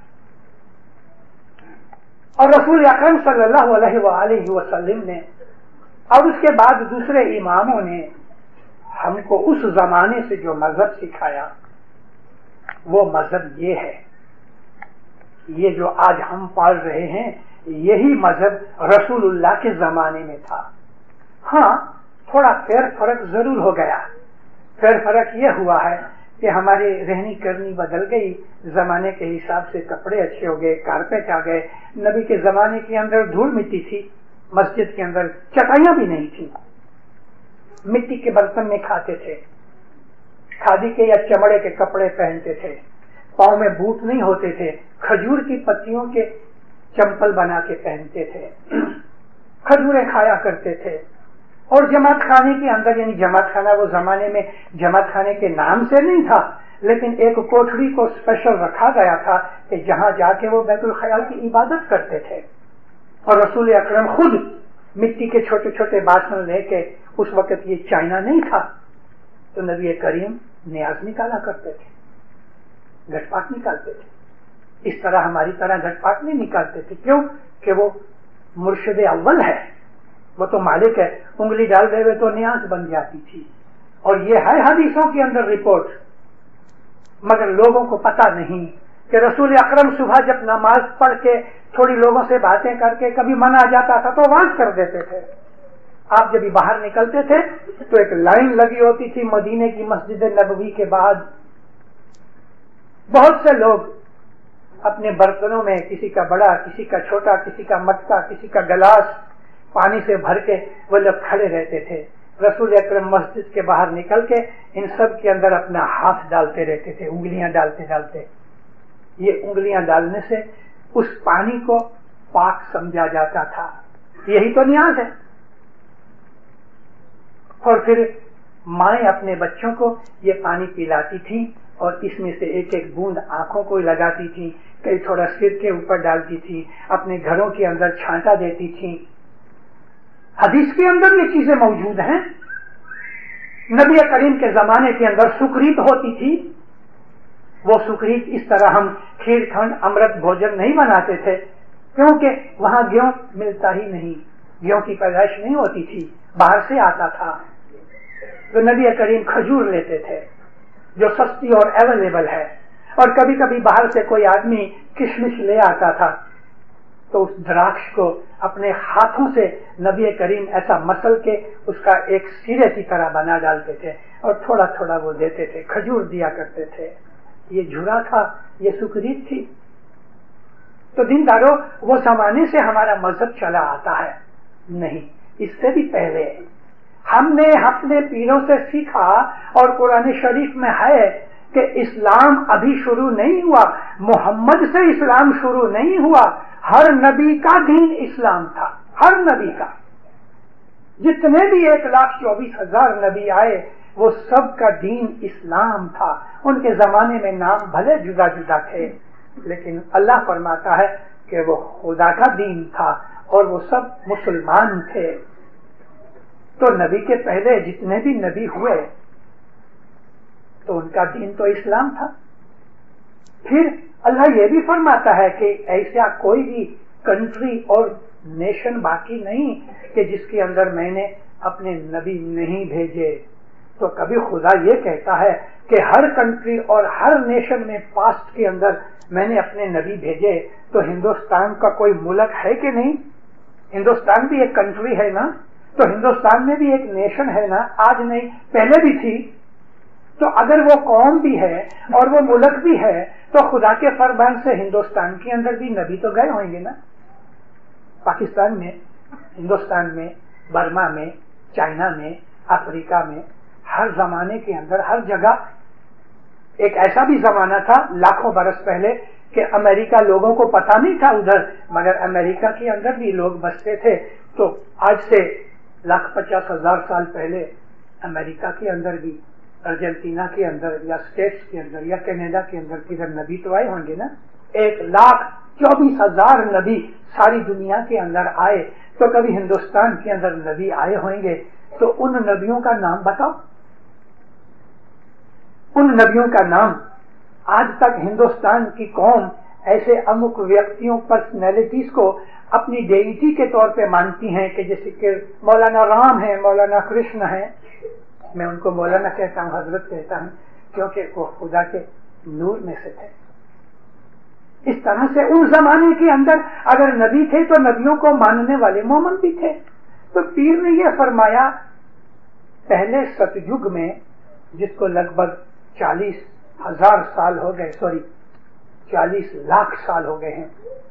اور رسول اکرم صلی اللہ علیہ وآلہ وسلم نے اور اس کے بعد دوسرے اماموں نے ہم کو اس زمانے سے جو مذہب سکھایا وہ مذہب یہ ہے. یہ جو آج ہم پال رہے ہیں یہی مذہب رسول اللہ کے زمانے میں تھا. ہاں تھوڑا پھیر فرق ضرور ہو گیا. پھیر فرق یہ ہوا ہے کہ ہماری رہنی کرنی بدل گئی، زمانے کے حساب سے کپڑے اچھے ہو گئے، کارپیٹ آ گئے. نبی کے زمانے کے اندر دھول مٹی تھی، مسجد کے اندر چٹائیاں بھی نہیں تھی، مٹی کے برتن میں کھاتے تھے، کھادی کے یا چمڑے کے کپڑے پہنتے تھے، پاؤں میں بوٹ نہیں ہوتے تھے، کھجور کی پتیوں کے چمپل بنا کے پہنتے تھے، کھجوریں کھایا کرتے تھے. اور جماعت خانے کے اندر، یعنی جماعت خانہ وہ زمانے میں جماعت خانے کے نام سے نہیں تھا، لیکن ایک کوٹھڑی کو اسپیشل رکھا گیا تھا کہ جہاں جا کے وہ بیت الخیال کی عبادت کرتے تھے. اور رسول اکرم خود مٹی کے چھوٹے چھوٹے باسن لے کے، اس وقت یہ چائنا نہیں تھا، تو نبی کریم نیاز نکالا کرتے تھے، گھٹ پاٹ نکالتے تھے. اس طرح ہماری طرح گھٹ پاٹ نہیں نکالتے تھے. کیوں کہ وہ مرشد اول ہے، وہ تو مالک ہے. انگلی ڈال دے ہوئے تو نیاز بن جاتی تھی. اور یہ ہے حدیثوں کے اندر رپورٹ. مگر لوگوں کو پتہ نہیں کہ رسول اکرم صبح جب نماز پڑھ کے تھوڑی لوگوں سے باتیں کر کے کبھی من آ جاتا تھا تو واز کر دیتے تھے. آپ جب باہر نکلتے تھے تو ایک لائن لگی ہوتی تھی مدینے کی مسجد نبوی کے بعد. بہت سے لوگ اپنے برتنوں میں، کسی کا بڑا، کسی کا چھوٹا، کسی کا مٹکا، کسی کا گلاس پانی سے بھر کے وہ لوگ کھڑے رہتے تھے. رسول اکرم مسجد کے باہر نکل کے ان سب کے اندر اپنا ہاتھ ڈالتے رہتے تھے، انگلیاں ڈالتے ڈالتے. یہ انگلیاں ڈالنے سے اس پانی کو پاک سمجھا جاتا تھا. یہی تو نیاز ہے. اور پھر مائیں اپنے بچوں کو یہ پانی پلاتی تھی اور اس میں سے ایک ایک بوند آنکھوں کو لگاتی تھی، کئی تھوڑا سر کے اوپر ڈالتی تھی، اپنے گھروں کے اندر چھانٹا دیتی تھی. حدیث کے اندر یہ چیزیں موجود ہیں. نبی کریم کے زمانے کے اندر سکریت ہوتی تھی. وہ سکریت اس طرح ہم کھیر کھنڈ امرت بھوجن نہیں بناتے تھے، کیونکہ وہاں گیہوں ملتا ہی نہیں، گیہوں کی پیدائش نہیں ہوتی تھی، باہر سے آتا تھا. تو نبی کریم کھجور لیتے تھے جو سستی اور اویلیبل ہے. اور کبھی کبھی باہر سے کوئی آدمی کشمش لے آتا تھا تو اس دراکش کو اپنے ہاتھوں سے نبی کریم ایسا مسل کے اس کا ایک سیرے کی طرح بنا ڈالتے تھے اور تھوڑا تھوڑا وہ دیتے تھے، کھجور دیا کرتے تھے. یہ جھرا تھا، یہ سکریت تھی. تو دینداروں، وہ زمانے سے ہمارا مذہب چلا آتا ہے نہیں، اس سے بھی پہلے ہم نے اپنے پیروں سے سیکھا. اور قرآن شریف میں ہے کہ اسلام ابھی شروع نہیں ہوا، محمد سے اسلام شروع نہیں ہوا. हर नबी का दीन इस्लाम था, हर नबी का। जितने भी 1,24,000 नबी आए वो सब का दीन इस्लाम था। उनके जमाने में नाम भले जुदा जुदा थे, लेकिन अल्लाह फरमाता है कि वो खुदा का दीन था और वो सब मुसलमान थे। तो नबी के पहले जितने भी नबी हुए तो उनका दीन तो इस्लाम था। फिर अल्लाह ये भी फरमाता है कि ऐसा कोई भी कंट्री और नेशन बाकी नहीं कि जिसके अंदर मैंने अपने नबी नहीं भेजे। तो कभी खुदा ये कहता है कि हर कंट्री और हर नेशन में पास्ट के अंदर मैंने अपने नबी भेजे, तो हिंदुस्तान का कोई मुल्क है कि नहीं? हिंदुस्तान भी एक कंट्री है ना, तो हिंदुस्तान में भी एक नेशन है ना, आज नहीं पहले भी थी। तो अगर वो कौम भी है और वो मुल्क भी है तो खुदा के फरमान से हिंदुस्तान के अंदर भी नबी तो गए होंगे ना। पाकिस्तान में, हिंदुस्तान में, बर्मा में, चाइना में, अफ्रीका में, हर जमाने के अंदर हर जगह। एक ऐसा भी जमाना था लाखों बरस पहले कि अमेरिका लोगों को पता नहीं था उधर, मगर अमेरिका के अंदर भी लोग बसते थे। तो आज से 1,50,000 साल पहले अमेरिका के अंदर भी, अर्जेंटीना के अंदर या स्टेट्स के अंदर या कनाडा के अंदर किधर नबी तो आए होंगे ना। 1,24,000 नबी सारी दुनिया के अंदर आए, तो कभी हिंदुस्तान के अंदर नबी आए होंगे। तो उन नबियों का नाम बताओ, उन नबियों का नाम। आज तक हिंदुस्तान की कौम ऐसे अमुक व्यक्तियों, पर्सनैलिटीज को अपनी डेइटी के तौर पे मानती हैं कि जैसे कि मौलाना राम है, मौलाना कृष्ण है। मैं उनको मौलाना कहता हूँ, हजरत कहता हूँ, क्योंकि वो खुदा के नूर में से थे। इस तरह से उन जमाने के अंदर अगर नबी थे तो नबियों को मानने वाले मोमन भी थे। तो पीर ने यह फरमाया, पहले सतयुग में, जिसको लगभग 40,000 साल हो गए, 40 लाख साल हो गए हैं।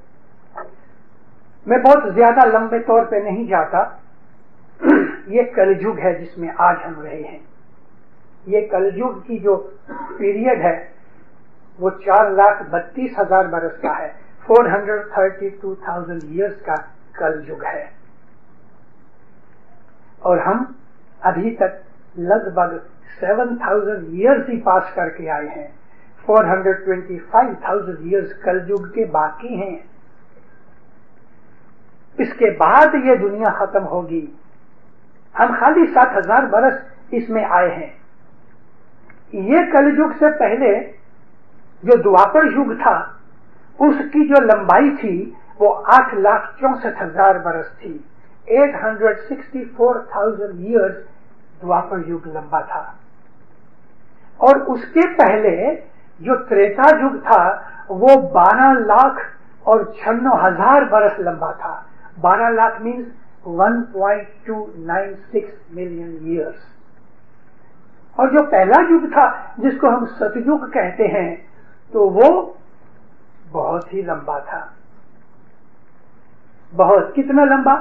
मैं बहुत ज्यादा लंबे तौर पे नहीं जाता। ये कलयुग है जिसमें आज हम रहे हैं। ये कलयुग की जो पीरियड है वो 4,32,000 बरस का है। 432,000 ईयर्स का कलयुग है। और हम अभी तक लगभग 7,000 ईयर्स ही पास करके आए हैं। 425,000 ईयर्स कलयुग के बाकी हैं। इसके बाद ये दुनिया खत्म होगी। हम खाली 7,000 बरस इसमें आए हैं। ये कलयुग से पहले जो द्वापर युग था उसकी जो लंबाई थी वो 8,64,000 बरस थी। 864,000 ईयर्स द्वापर युग लंबा था। और उसके पहले जो त्रेता युग था वो 12,96,000 बरस लंबा था। 12 लाख मीन्स 1.296 मिलियन ईयर्स। और जो पहला युग था जिसको हम सतयुग कहते हैं तो वो बहुत ही लंबा था। बहुत, कितना लंबा?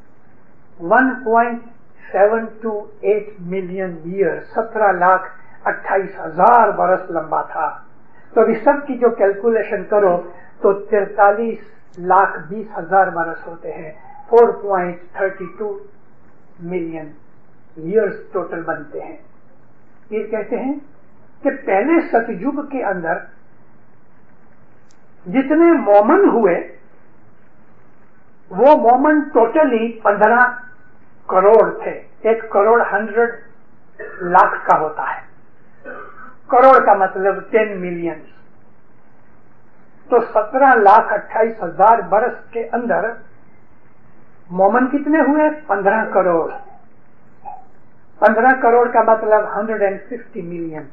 1.728 मिलियन ईयर, 17,28,000 बरस लंबा था। तो अभी सब की जो कैलकुलेशन करो तो 43,20,000 बरस होते हैं। 4.32 मिलियन ईयर्स टोटल बनते हैं। ये कहते हैं कि पहले सतयुग के अंदर जितने मोमन हुए वो मोमन टोटली 15 करोड़ थे। 1 करोड़ 100 लाख का होता है। करोड़ का मतलब 10 मिलियन। तो 17,28,000 बरस के अंदर मोमन कितने हुए? 15 करोड़। 15 करोड़ का मतलब 150 मिलियन।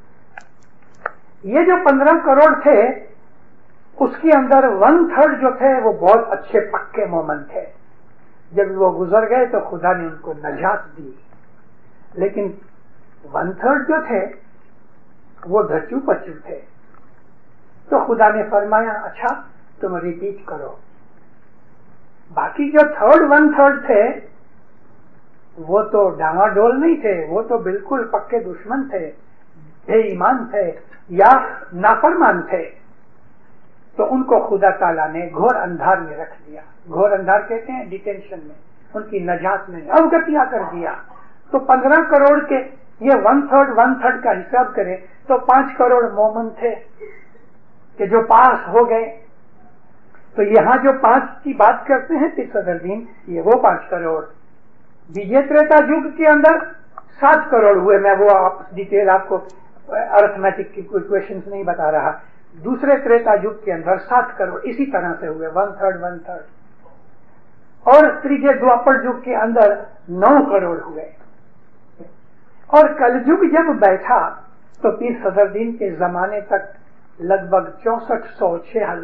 ये जो 15 करोड़ थे उसके अंदर 1/3 जो थे वो बहुत अच्छे पक्के मोमन थे। जब वो गुजर गए तो खुदा ने उनको नजात दी। लेकिन 1/3 जो थे वो ढचू पचू थे। तो खुदा ने फरमाया, अच्छा तुम रिपीट करो। बाकी जो 1/3 थे वो तो डामाडोल नहीं थे, वो तो बिल्कुल पक्के दुश्मन थे, बेईमान थे या नाफरमान थे। تو उनको खुदा ताला ने घोर अंधार में रख दिया। घोर अंधार कहते हैं डिटेंशन में, उनकी नजात में अवगतिया कर दिया। तो 15 करोड़ के ये 1/3 का हिसाब करें तो 5 करोड़ मोमन थे कि जो पास हो गए। तो यहाँ जो 5 की बात करते हैं फिर सदरदीन, ये वो 5 करोड़। विजय त्रेता युग के अंदर 7 करोड़ हुए। मैं वो आप डिटेल आपको अर्थमेटिक की कोई क्वेश्चन नहीं बता रहा। दूसरे त्रेता युग के अंदर 7 करोड़ इसी तरह से हुए, 1/3। और त्रीजे द्वापर युग के अंदर 9 करोड़ हुए। और कलयुग जब बैठा तो पीर सदरदीन के जमाने तक लगभग 6400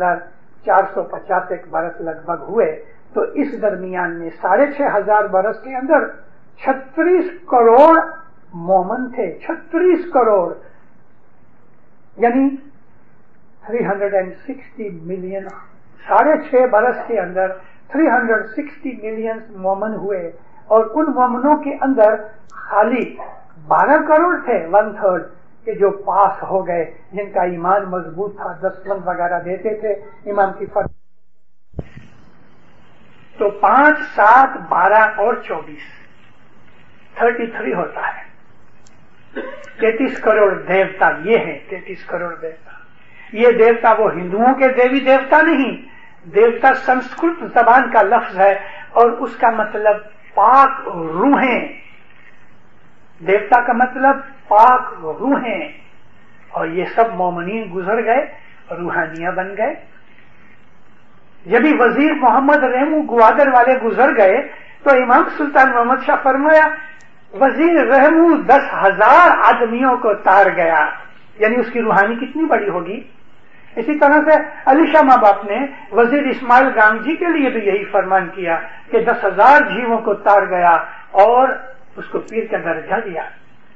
6450 बरस लगभग हुए। तो इस दरमियान में 6500 बरस के अंदर 36 करोड़ मोमन थे। 36 करोड़ यानी 360 मिलियन। 6.5 बरस के अंदर 360 मिलियन मोमन हुए। और उन मोमनों के अंदर खाली 12 करोड़ थे, 1/3 के जो पास हो गए, जिनका ईमान मजबूत था, 10 वगैरह देते थे इमाम की फर्ज। तो 5, 7, 12 और 24 33 होता है। 33 करोड़ देवता ये हैं। 33 करोड़ देवता। ये देवता वो हिंदुओं के देवी देवता नहीं। देवता संस्कृत जबान का लफ्ज है और उसका मतलब पाक रूहें। देवता का मतलब पाक रूहें। और ये सब मोमिनीन गुजर गए, रूहानियां बन गए। जब भी वजीर मोहम्मद रेमू ग्वादर वाले गुजर गए तो इमाम सुल्तान मोहम्मद शाह फरमाया, वजीर रहमू 10,000 आदमियों को तार गया। यानी उसकी रूहानी कितनी बड़ी होगी। इसी तरह से अली शाह माँ बाप ने वजीर इस्माइल गांधी के लिए भी यही फरमान किया कि 10,000 जीवों को तार गया और उसको पीर का दर्जा दिया।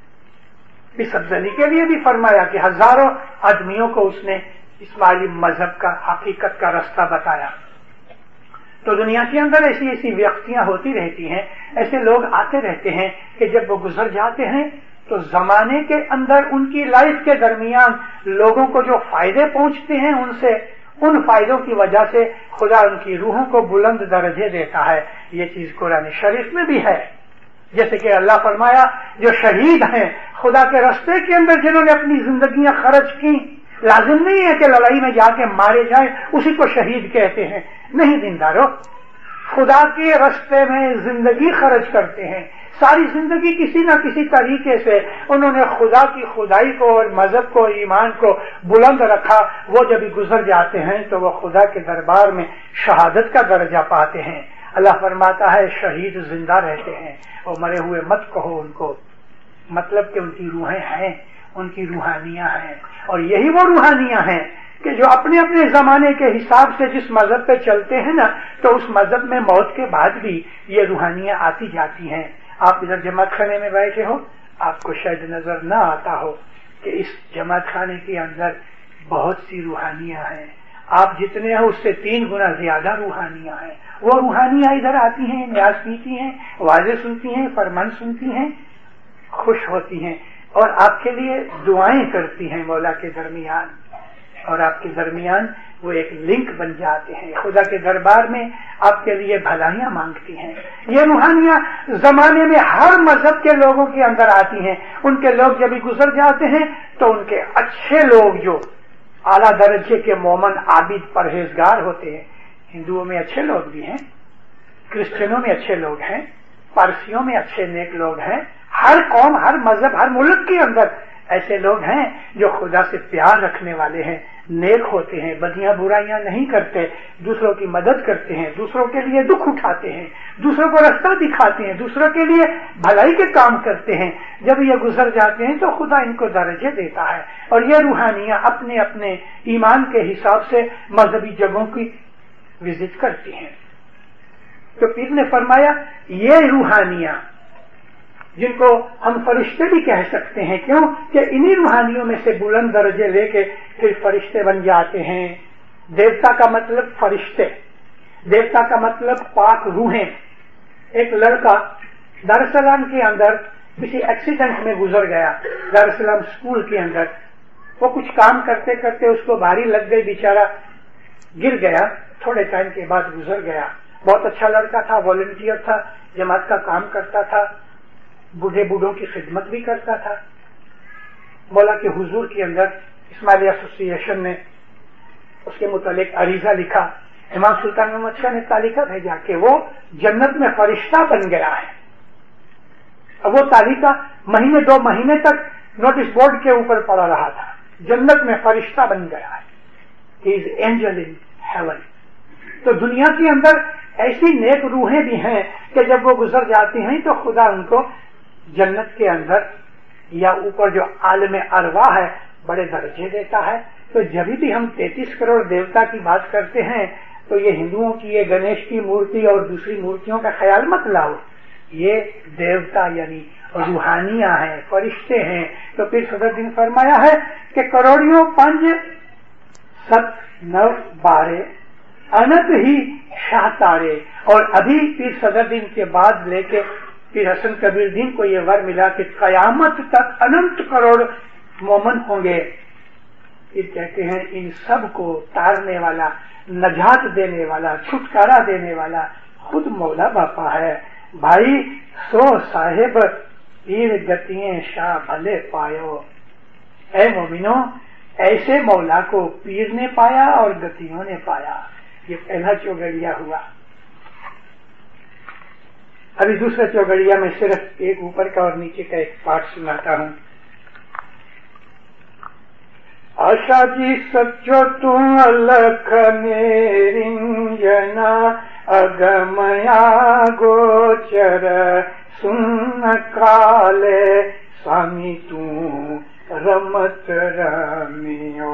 इस अफजली के लिए भी फरमाया कि हजारों आदमियों को उसने इस्माइली मजहब का हकीकत का रास्ता बताया। तो दुनिया के अंदर ऐसी ऐसी व्यक्तियां होती रहती हैं, ऐसे लोग आते रहते हैं कि जब वो गुजर जाते हैं तो जमाने के अंदर उनकी लाइफ के दरमियान लोगों को जो फायदे पहुंचते हैं उनसे, उन फायदों की वजह से खुदा उनकी रूहों को बुलंद दर्जे देता है। ये चीज कुरान शरीफ में भी है। जैसे कि अल्लाह फरमाया, जो शहीद हैं खुदा के रास्ते के अंदर जिन्होंने अपनी जिंदगियां खर्च की, लाजिम नहीं है कि लड़ाई में जाके मारे जाए उसी को शहीद कहते हैं। नहीं जिंदारो, खुदा के रास्ते में जिंदगी खर्च करते हैं। सारी जिंदगी किसी न किसी तरीके से उन्होंने खुदा की खुदाई को और मजहब को, ईमान को बुलंद रखा। वो जब गुजर जाते हैं तो वो खुदा के दरबार में शहादत का दर्जा पाते हैं। अल्लाह फरमाता है शहीद जिंदा रहते हैं, वो मरे हुए मत कहो उनको। मतलब कि उनकी रूहें हैं, उनकी रूहानियां हैं। और यही वो रूहानियां हैं कि जो अपने अपने जमाने के हिसाब से जिस मजहब पे चलते हैं ना, तो उस मजहब में मौत के बाद भी ये रूहानियां आती जाती हैं। आप इधर जमात खाने में बैठे हो, आपको शायद नजर न आता हो कि इस जमात खाने के अंदर बहुत सी रूहानियां हैं। आप जितने हो उससे 3 गुना ज्यादा रूहानियां हैं। वो रूहानियां इधर आती हैं, न्याज पीती हैं, वाजे सुनती हैं, फरमान सुनती हैं, खुश होती हैं और आपके लिए दुआएं करती हैं मौला के दरमियान। और आपके दरमियान वो एक लिंक बन जाते हैं, खुदा के दरबार में आपके लिए भलाइयां मांगती हैं। ये रूहानियां जमाने में हर मजहब के लोगों के अंदर आती हैं। उनके लोग जब भी गुजर जाते हैं तो उनके अच्छे लोग जो आला दर्जे के मोमन आबिद परहेजगार होते हैं, हिंदुओं में अच्छे लोग भी हैं, क्रिश्चियनों में अच्छे लोग हैं, पारसियों में अच्छे नेक लोग हैं। हर कौम, हर मजहब, हर मुल्क के अंदर ऐसे लोग हैं जो खुदा से प्यार रखने वाले हैं, नेक होते हैं, बदियां बुराइयां नहीं करते, दूसरों की मदद करते हैं, दूसरों के लिए दुख उठाते हैं, दूसरों को रास्ता दिखाते हैं, दूसरों के लिए भलाई के काम करते हैं। जब ये गुजर जाते हैं तो खुदा इनको दर्जे देता है। और ये रूहानियां अपने अपने ईमान के हिसाब से मजहबी जगहों की विजिट करती हैं। तो पीर ने फरमाया ये रूहानियां जिनको हम फरिश्ते भी कह सकते हैं, क्यों कि इन्हीं रूहानियों में से बुलंद दर्जे लेके फिर फरिश्ते बन जाते हैं। देवता का मतलब फरिश्ते, देवता का मतलब पाक रूहें। एक लड़का दार एस सलाम के अंदर किसी एक्सीडेंट में गुजर गया, दार एस सलाम स्कूल के अंदर। वो कुछ काम करते करते उसको भारी लग गई, बेचारा گر گیا، تھوڑے ٹائم کے بعد گزر گیا. بہت اچھا لڑکا تھا، والنٹیئر تھا، جماعت کا کام کرتا تھا، بوڑھے بوڑھوں کی خدمت بھی کرتا تھا. مولا کے حضور کے اندر اسماعیلی ایسوسی ایشن نے اس کے متعلق عریضہ لکھا. امام سلطان محمد شاہ نے تعلیقہ بھیجا کہ وہ جنت میں فرشتہ بن گیا ہے. اب وہ تعلیقہ مہینے 2 مہینے تک نوٹس بورڈ کے اوپر پڑا رہا تھا. جنت میں فرشتہ بن گیا ہے. He is angel in heaven. تو دنیا کے اندر ایسی نیک روحیں بھی ہیں کہ جب وہ گزر جاتی ہیں تو خدا ان کو جنت کے اندر یا اوپر جو عالم ارواح ہے بڑے درجے دیتا ہے. تو جب بھی ہم 33 کروڑ دیوتا کی بات کرتے ہیں تو یہ ہندوؤں کی یہ گنیش کی مورتی اور دوسری مورتیوں کا خیال مت لاؤ. یہ دیوتا یعنی روحانیاں ہیں، فرشتے ہیں. تو پھر صدر دن فرمایا ہے کہ کروڑیوں 5 7 9 12 انت ہی شاہ تارے. اور ابھی پھر صدر دن کے بعد لے کے پھر حسن کبیر دین کو یہ ور ملا کہ قیامت تک اننت کروڑ مومن ہوں گے. پھر کہتے ہیں ان سب کو تارنے والا، نجات دینے والا، چھٹکارا دینے والا خود مولا باپا ہے. بھائی سو صاحب پیر گتییں شاہ بھلے پایو. اے مومنو، ایسے مولا کو پیر نے پایا اور گتیوں نے پایا. یہ پہلا چوگڑیا ہوا. ابھی دوسرا چوگڑیا میں صرف ایک اوپر کا اور نیچے کا ایک پارٹ سناتا ہوں. آشا جی سچو تم الکھ نرنجنا اگمیا گوچر سن کالے سامی تم رمت رمیو.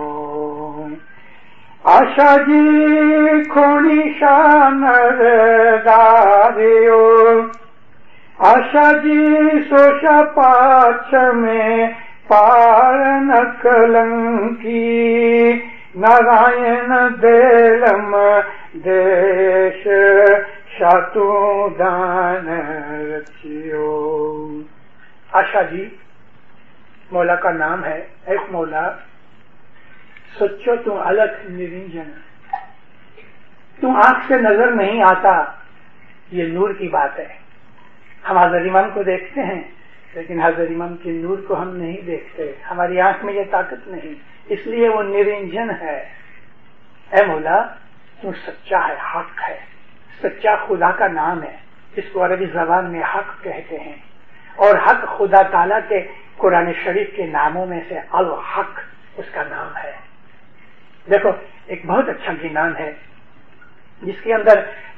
آشا جی کھونی شان داریو. آشا جی سوشا پاچھ میں پارن کلنکی نارائن دیلم دیش شاتو دان رچیو. آشا جی مولا کا نام ہے. ایک مولا سچو تم الکھ نرنجن، تم آنکھ سے نظر نہیں آتا. یہ نور کی بات ہے. ہم حضرت امام کو دیکھتے ہیں لیکن حضرت امام کے نور کو ہم نہیں دیکھتے. ہماری آنکھ میں یہ طاقت نہیں، اس لیے وہ نرنجن ہے. اے مولا تو سچا ہے، حق ہے. سچا خدا کا نام ہے. اس کو عربی زبان میں حق کہتے ہیں. اور حق خدا تعالیٰ کے قرآن شریف کے ناموں میں سے الحق اس کا نام ہے. دیکھو ایک بہت اچھا گنان ہے جس کے اندر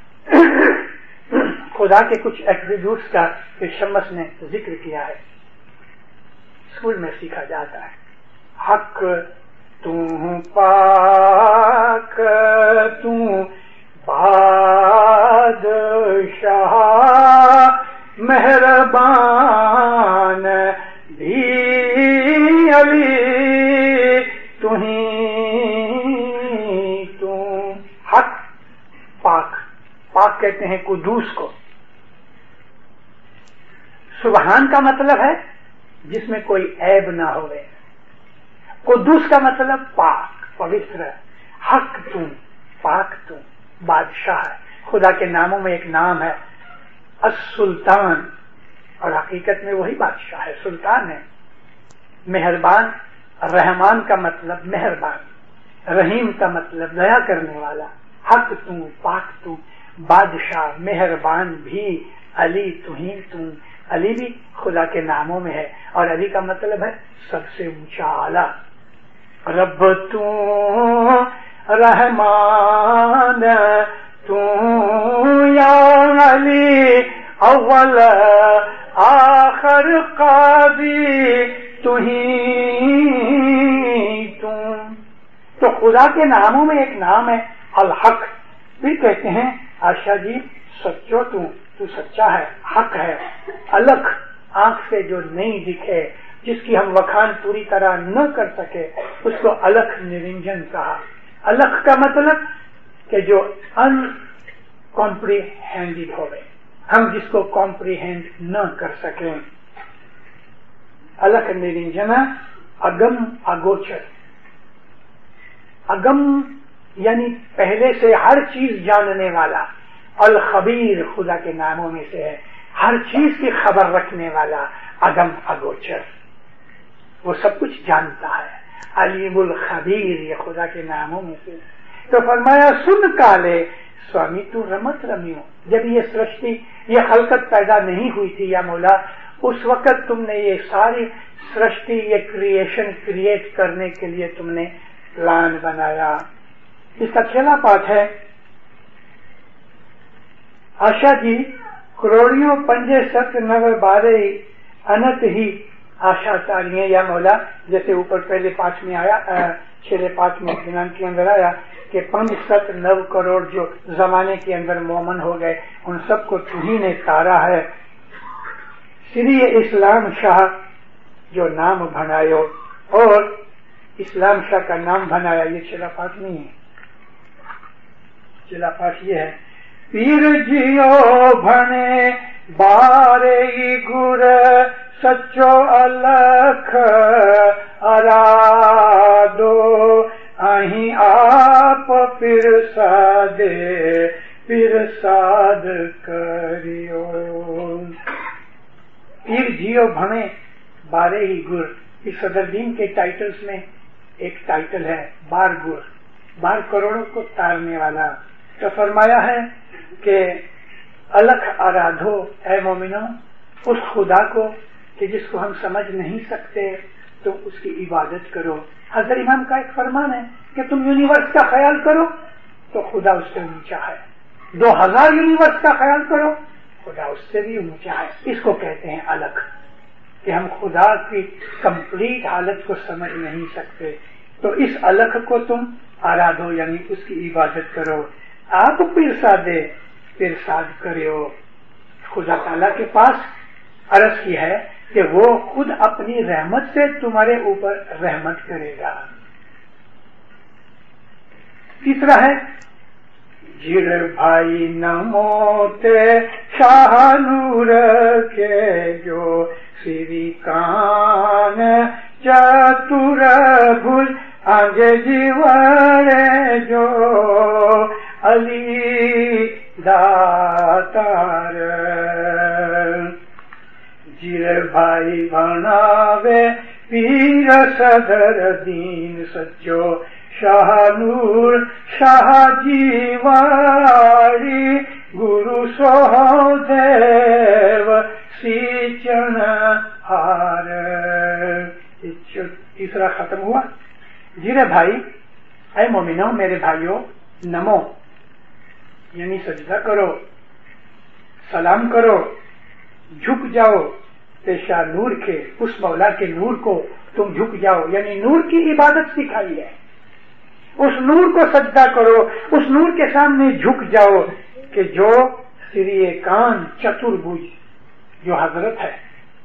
خدا کے کچھ ایٹریبیوٹس کا شمس نے ذکر کیا ہے. اسکول میں سیکھا جاتا ہے. حق تو پاک تو بادشاہ مہربان بھی علی تم. حق پاک، پاک کہتے ہیں قدوس کو. سبحان کا مطلب ہے جس میں کوئی عیب نہ ہوئے. قدوس کا مطلب پاک، پوتر. حق تم، پاک تم، بادشاہ ہے. خدا کے ناموں میں ایک نام ہے السلطان، اور حقیقت میں وہی بادشاہ ہے، سلطان ہے. مہربان، رحمان کا مطلب مہربان، رحیم کا مطلب دیا کرنے والا. حق تم، پاک تم، بادشاہ، مہربان بھی، علی تم. علی بھی خدا کے ناموں میں ہے اور علی کا مطلب ہے سب سے اونچا اعلیٰ. رب تم رحمان تم یا علی اول آخر قاضی تم. تو خدا کے ناموں میں ایک نام ہے الحق. پھر کہتے ہیں آشا جی سچو تو سچا ہے، حق ہے. الکھ آنکھ سے جو نہیں دکھے، جس کی ہم وکھان پوری طرح نہ کر سکے، اس کو الکھ نرنجن کہا. الکھ کا مطلب کہ جو ان کمپریہینڈڈ ہوئے، ہم جس کو کمپریہینڈ نہ کر سکیں. الکھ نرنجن اگم اگوچر. اگم یعنی پہلے سے ہر چیز جاننے والا. الخبیر خدا کے ناموں میں سے ہے، ہر چیز کی خبر رکھنے والا، عدم اگوچر، وہ سب کچھ جانتا ہے. علیم الخبیر یہ خدا کے ناموں میں سے. تو فرمایا سن کالے سوامی تو رمت رمیو، جب یہ سرشٹی یہ خلقت پیدا نہیں ہوئی تھی یا مولا، اس وقت تم نے یہ ساری سرشٹی یہ کریشن کریٹ کرنے کے لیے تم نے پلان بنایا. اس کا 6واں پارٹ ہے آشا جی کروڑیوں پنجے ست نو بارے انت ہی آشا چاریے یا مولا، جیسے اوپر پہلے پانچ میں آیا 6 پانچ میں اطمینان کے اندر آیا کہ 509 کروڑ جو زمانے کے اندر مومن ہو گئے ان سب کو تمہیں نے تارا ہے. سری اسلام شاہ جو نام بنایو، اور اسلام شاہ کا نام بنایا، یہ 6 پاٹ نہیں ہے. 6 پاٹ یہ ہے پیر جیو بھنے بارے گر سچو الکھ ارادو اہیں آپ پھر ساد کریو. پیر جیو بھنے بارے ہی گر، اس صدر دین کے ٹائٹلز میں ایک ٹائٹل ہے بار گر، 12 کروڑوں کو تارنے والا. تو فرمایا ہے کہ الکھ آرادھو، اے مومنو اس خدا کو کہ جس کو ہم سمجھ نہیں سکتے تو اس کی عبادت کرو. حضرت امام کا ایک فرمان ہے کہ تم یونیورس کا خیال کرو تو خدا اس سے اونچا ہے، 2000 یونیورس کا خیال کرو خدا اس سے بھی اونچا ہے. اس کو کہتے ہیں الکھ، کہ ہم خدا کی کمپلیٹ حالت کو سمجھ نہیں سکتے، تو اس الکھ کو تم آرادھو یعنی اس کی عبادت کرو. آپ پرساد کرو. خدا تعالیٰ کے پاس عرض کی ہے کہ وہ خود اپنی رحمت سے تمہارے اوپر رحمت کرے گا. تیسرا ہے جیر بھائی نموتے شاہ نور کے جو سری کان چتر بھل آج جیوڑے جو علی داتار. جیر بھائی بناوے پیر صدر دین سچو شاہ نور شاہ جیواری گرو سو دیو سیچن ہار. تیسرا ختم ہوا. جیرے بھائی اے مومنو میرے بھائیو، نمو یعنی سجدہ کرو، سلام کرو، جھک جاؤ پیشہ نور کے، اس مولا کے نور کو تم جھک جاؤ، یعنی نور کی عبادت سکھائی ہے. اس نور کو سجدہ کرو، اس نور کے سامنے جھک جاؤ کہ جو سری کان چتربھج جو حضرت ہے،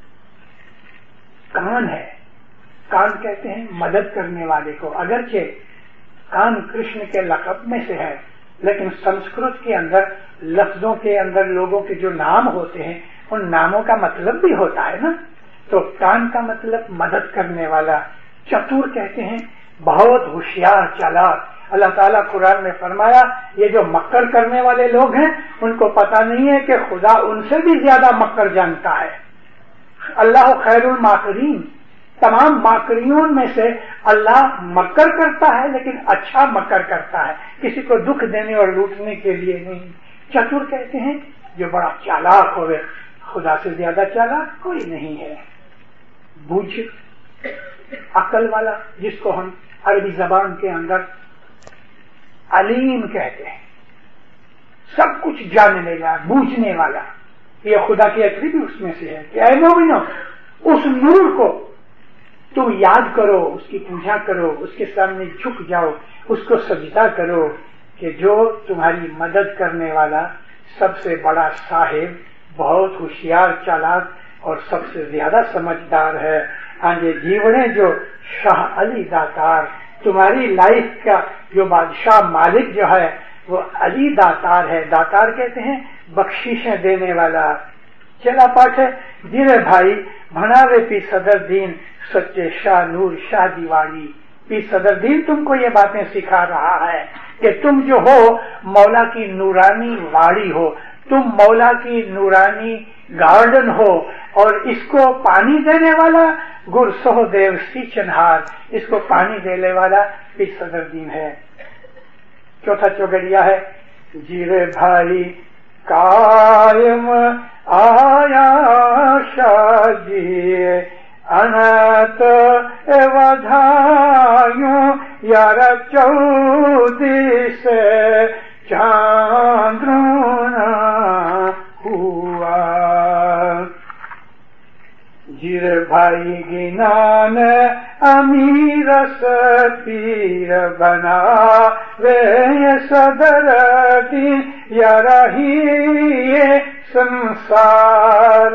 کان ہے، کان کہتے ہیں مدد کرنے والے کو. اگرچہ کان کرشن کے لقب میں سے ہے لیکن سنسکرت کے اندر لفظوں کے اندر لوگوں کے جو نام ہوتے ہیں ان ناموں کا مطلب بھی ہوتا ہے نا. تو کان کا مطلب مدد کرنے والا. چتور کہتے ہیں بہت ہوشیار چالاک. اللہ تعالیٰ قرآن میں فرمایا یہ جو مکر کرنے والے لوگ ہیں ان کو پتہ نہیں ہے کہ خدا ان سے بھی زیادہ مکر جانتا ہے. اللہ خیر الماکرین، تمام ماکریوں میں سے اللہ مکر کرتا ہے لیکن اچھا مکر کرتا ہے، کسی کو دکھ دینے اور لوٹنے کے لیے نہیں. چتور کہتے ہیں جو بڑا چالاک ہوئے، خدا سے زیادہ چالاک کوئی نہیں ہے. بوجھ عقل والا، جس کو ہم عربی زبان کے اندر علیم کہتے ہیں، سب کچھ جاننے والا، بوجھنے والا، یہ خدا کی ایٹریبیوٹ اس میں سے ہے کہ اے مومنو اس نور کو تم یاد کرو، اس کی پوجا کرو، اس کے سامنے جھک جاؤ، اس کو سجدہ کرو کہ جو تمہاری مدد کرنے والا، سب سے بڑا صاحب، بہت ہوشیار چالاک اور سب سے زیادہ سمجھدار ہے. آنجے جیوڑے جو شاہ علی داتار، تمہاری لائف کا جو بادشاہ مالک جو ہے وہ علی داتار ہے. داتار کہتے ہیں بخشیشیں دینے والا. چلا پاٹ ہے جیرے بھائی بھناوے پی صدر دین سچے شاہ نور شاہ دیواڑی. پی صدر دین تم کو یہ باتیں سکھا رہا ہے کہ تم جو ہو مولا کی نورانی واڑی ہو، تم مولا کی نورانی گارڈن ہو، اور اس کو پانی دینے والا گر سہدیو سی چنہار، اس کو پانی دینے والا پیر صدر دین ہے۔ چوتھا چوگڑیا ہے، جیرے بھائی قائم آیا شادی انت ودھایوں یار چودی سے چاندرونا ہوا، جیر بھائی گنان امیر پیر بنا وے صدر دین یا رہی سنسار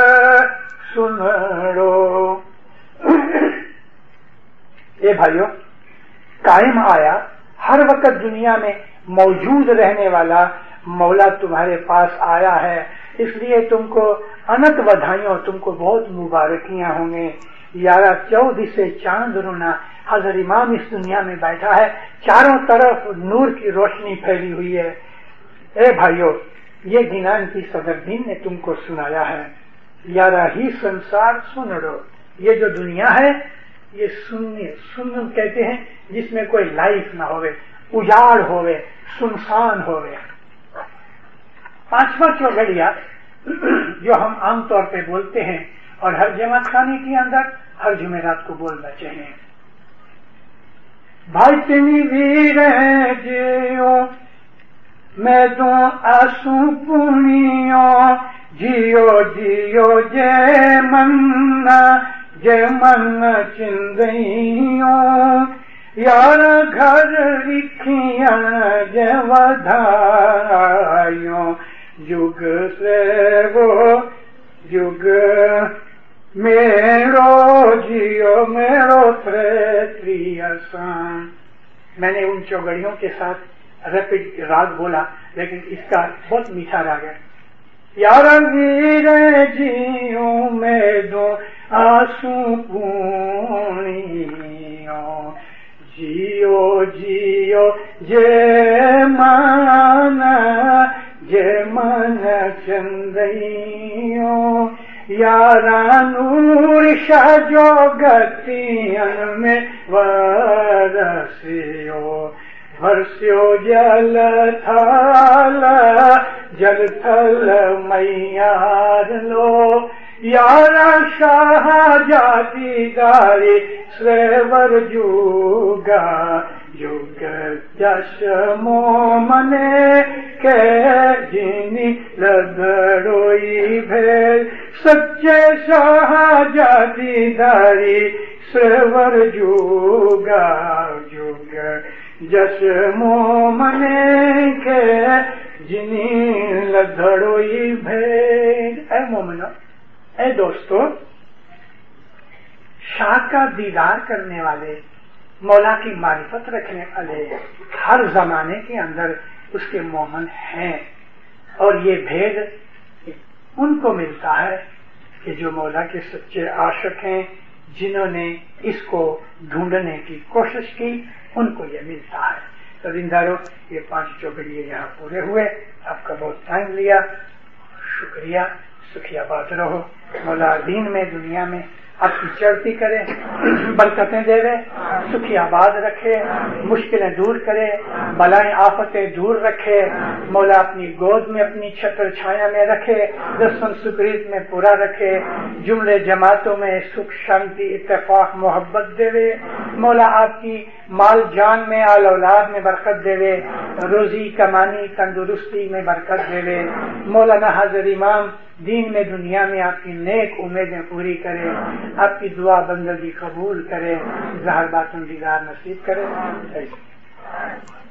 سنڑو۔ اے بھائیو، قائم آیا، ہر وقت دنیا میں موجود رہنے والا مولا تمہارے پاس آیا ہے، اس لیے تم کو انت بدھائیوں، تم کو بہت مبارکیاں ہوں گے۔ یارہ 14 سے چاند رونا، حضرت امام اس دنیا میں بیٹھا ہے، چاروں طرف نور کی روشنی پھیلی ہوئی ہے۔ اے بھائیو، یہ گنان کی صدر دین نے تم کو سنایا ہے، یارہ ہی سنسار سنڑو۔ یہ جو دنیا ہے یہ سن کہتے ہیں جس میں کوئی لائف نہ ہوئے، اجاڑ ہوئے، سنسان ہوئے۔ پانچواں چوگڑیا جو ہم عام طور پہ بولتے ہیں اور ہر جماعت خانے کے اندر ہر جمعرات کو بولنا چاہیے، بھائی تنی ویر جیو میں دوں آسو پونیوں، جیو جیو جے من چندیوں، یار گھر لکھیاں جے ودھائیوں، جگ سے وہ جگ میرو جیو میرو تری آسان۔ میں نے ان چوگڑیوں کے ساتھ ریپڈ راگ بولا، لیکن اس کا بہت میٹھا راگ ہے۔ یار ویر جیو میں دو آسو پونیوں، جیو جیو جے من چندیوں، یارا نور شاہ جو گتین میں ورسیو جل تھل میار لو، یارا شاہ جاتی داری سرور جوگا، جگ جش مومنے کے جنی لگڑوئی بھیل، سچے شاہ جاتی داری سرور جوگا، جگ جش مومنے کے جنی لگڑوئی بھیل۔ اے مومنو، اے دوستو، شاہ کا دیدار کرنے والے، مولا کی معرفت رکھنے والے ہر زمانے کے اندر اس کے مومن ہیں، اور یہ بھید ان کو ملتا ہے کہ جو مولا کے سچے عاشق ہیں، جنہوں نے اس کو ڈھونڈنے کی کوشش کی، ان کو یہ ملتا ہے۔ تو دیندارو، یہ 5 چوگڑیے یہاں پورے ہوئے، آپ کا بہت ٹائم لیا، شکریہ، سکھی آباد رہو، مولا دین میں دنیا میں آپ کی چڑھتی کرے، برکتیں دے دے، سکھی آباد رکھے، مشکلیں دور کرے، بلائیں آفتیں دور رکھے، مولا اپنی گود میں اپنی چھتر چھایا میں رکھے، دسن سکریت میں پورا رکھے، جملے جماعتوں میں سکھ شانتی اتفاق محبت دے، مولا آپ کی مال جان میں آل اولاد میں برکت دے، روزی کمانی تندرستی میں برکت دے، مولانا حضرت امام دین میں دنیا میں آپ کی نیک امیدیں پوری کرے، آپ کی دعا بندگی قبول کرے، ظاہر باطن دیدار نصیب کرے۔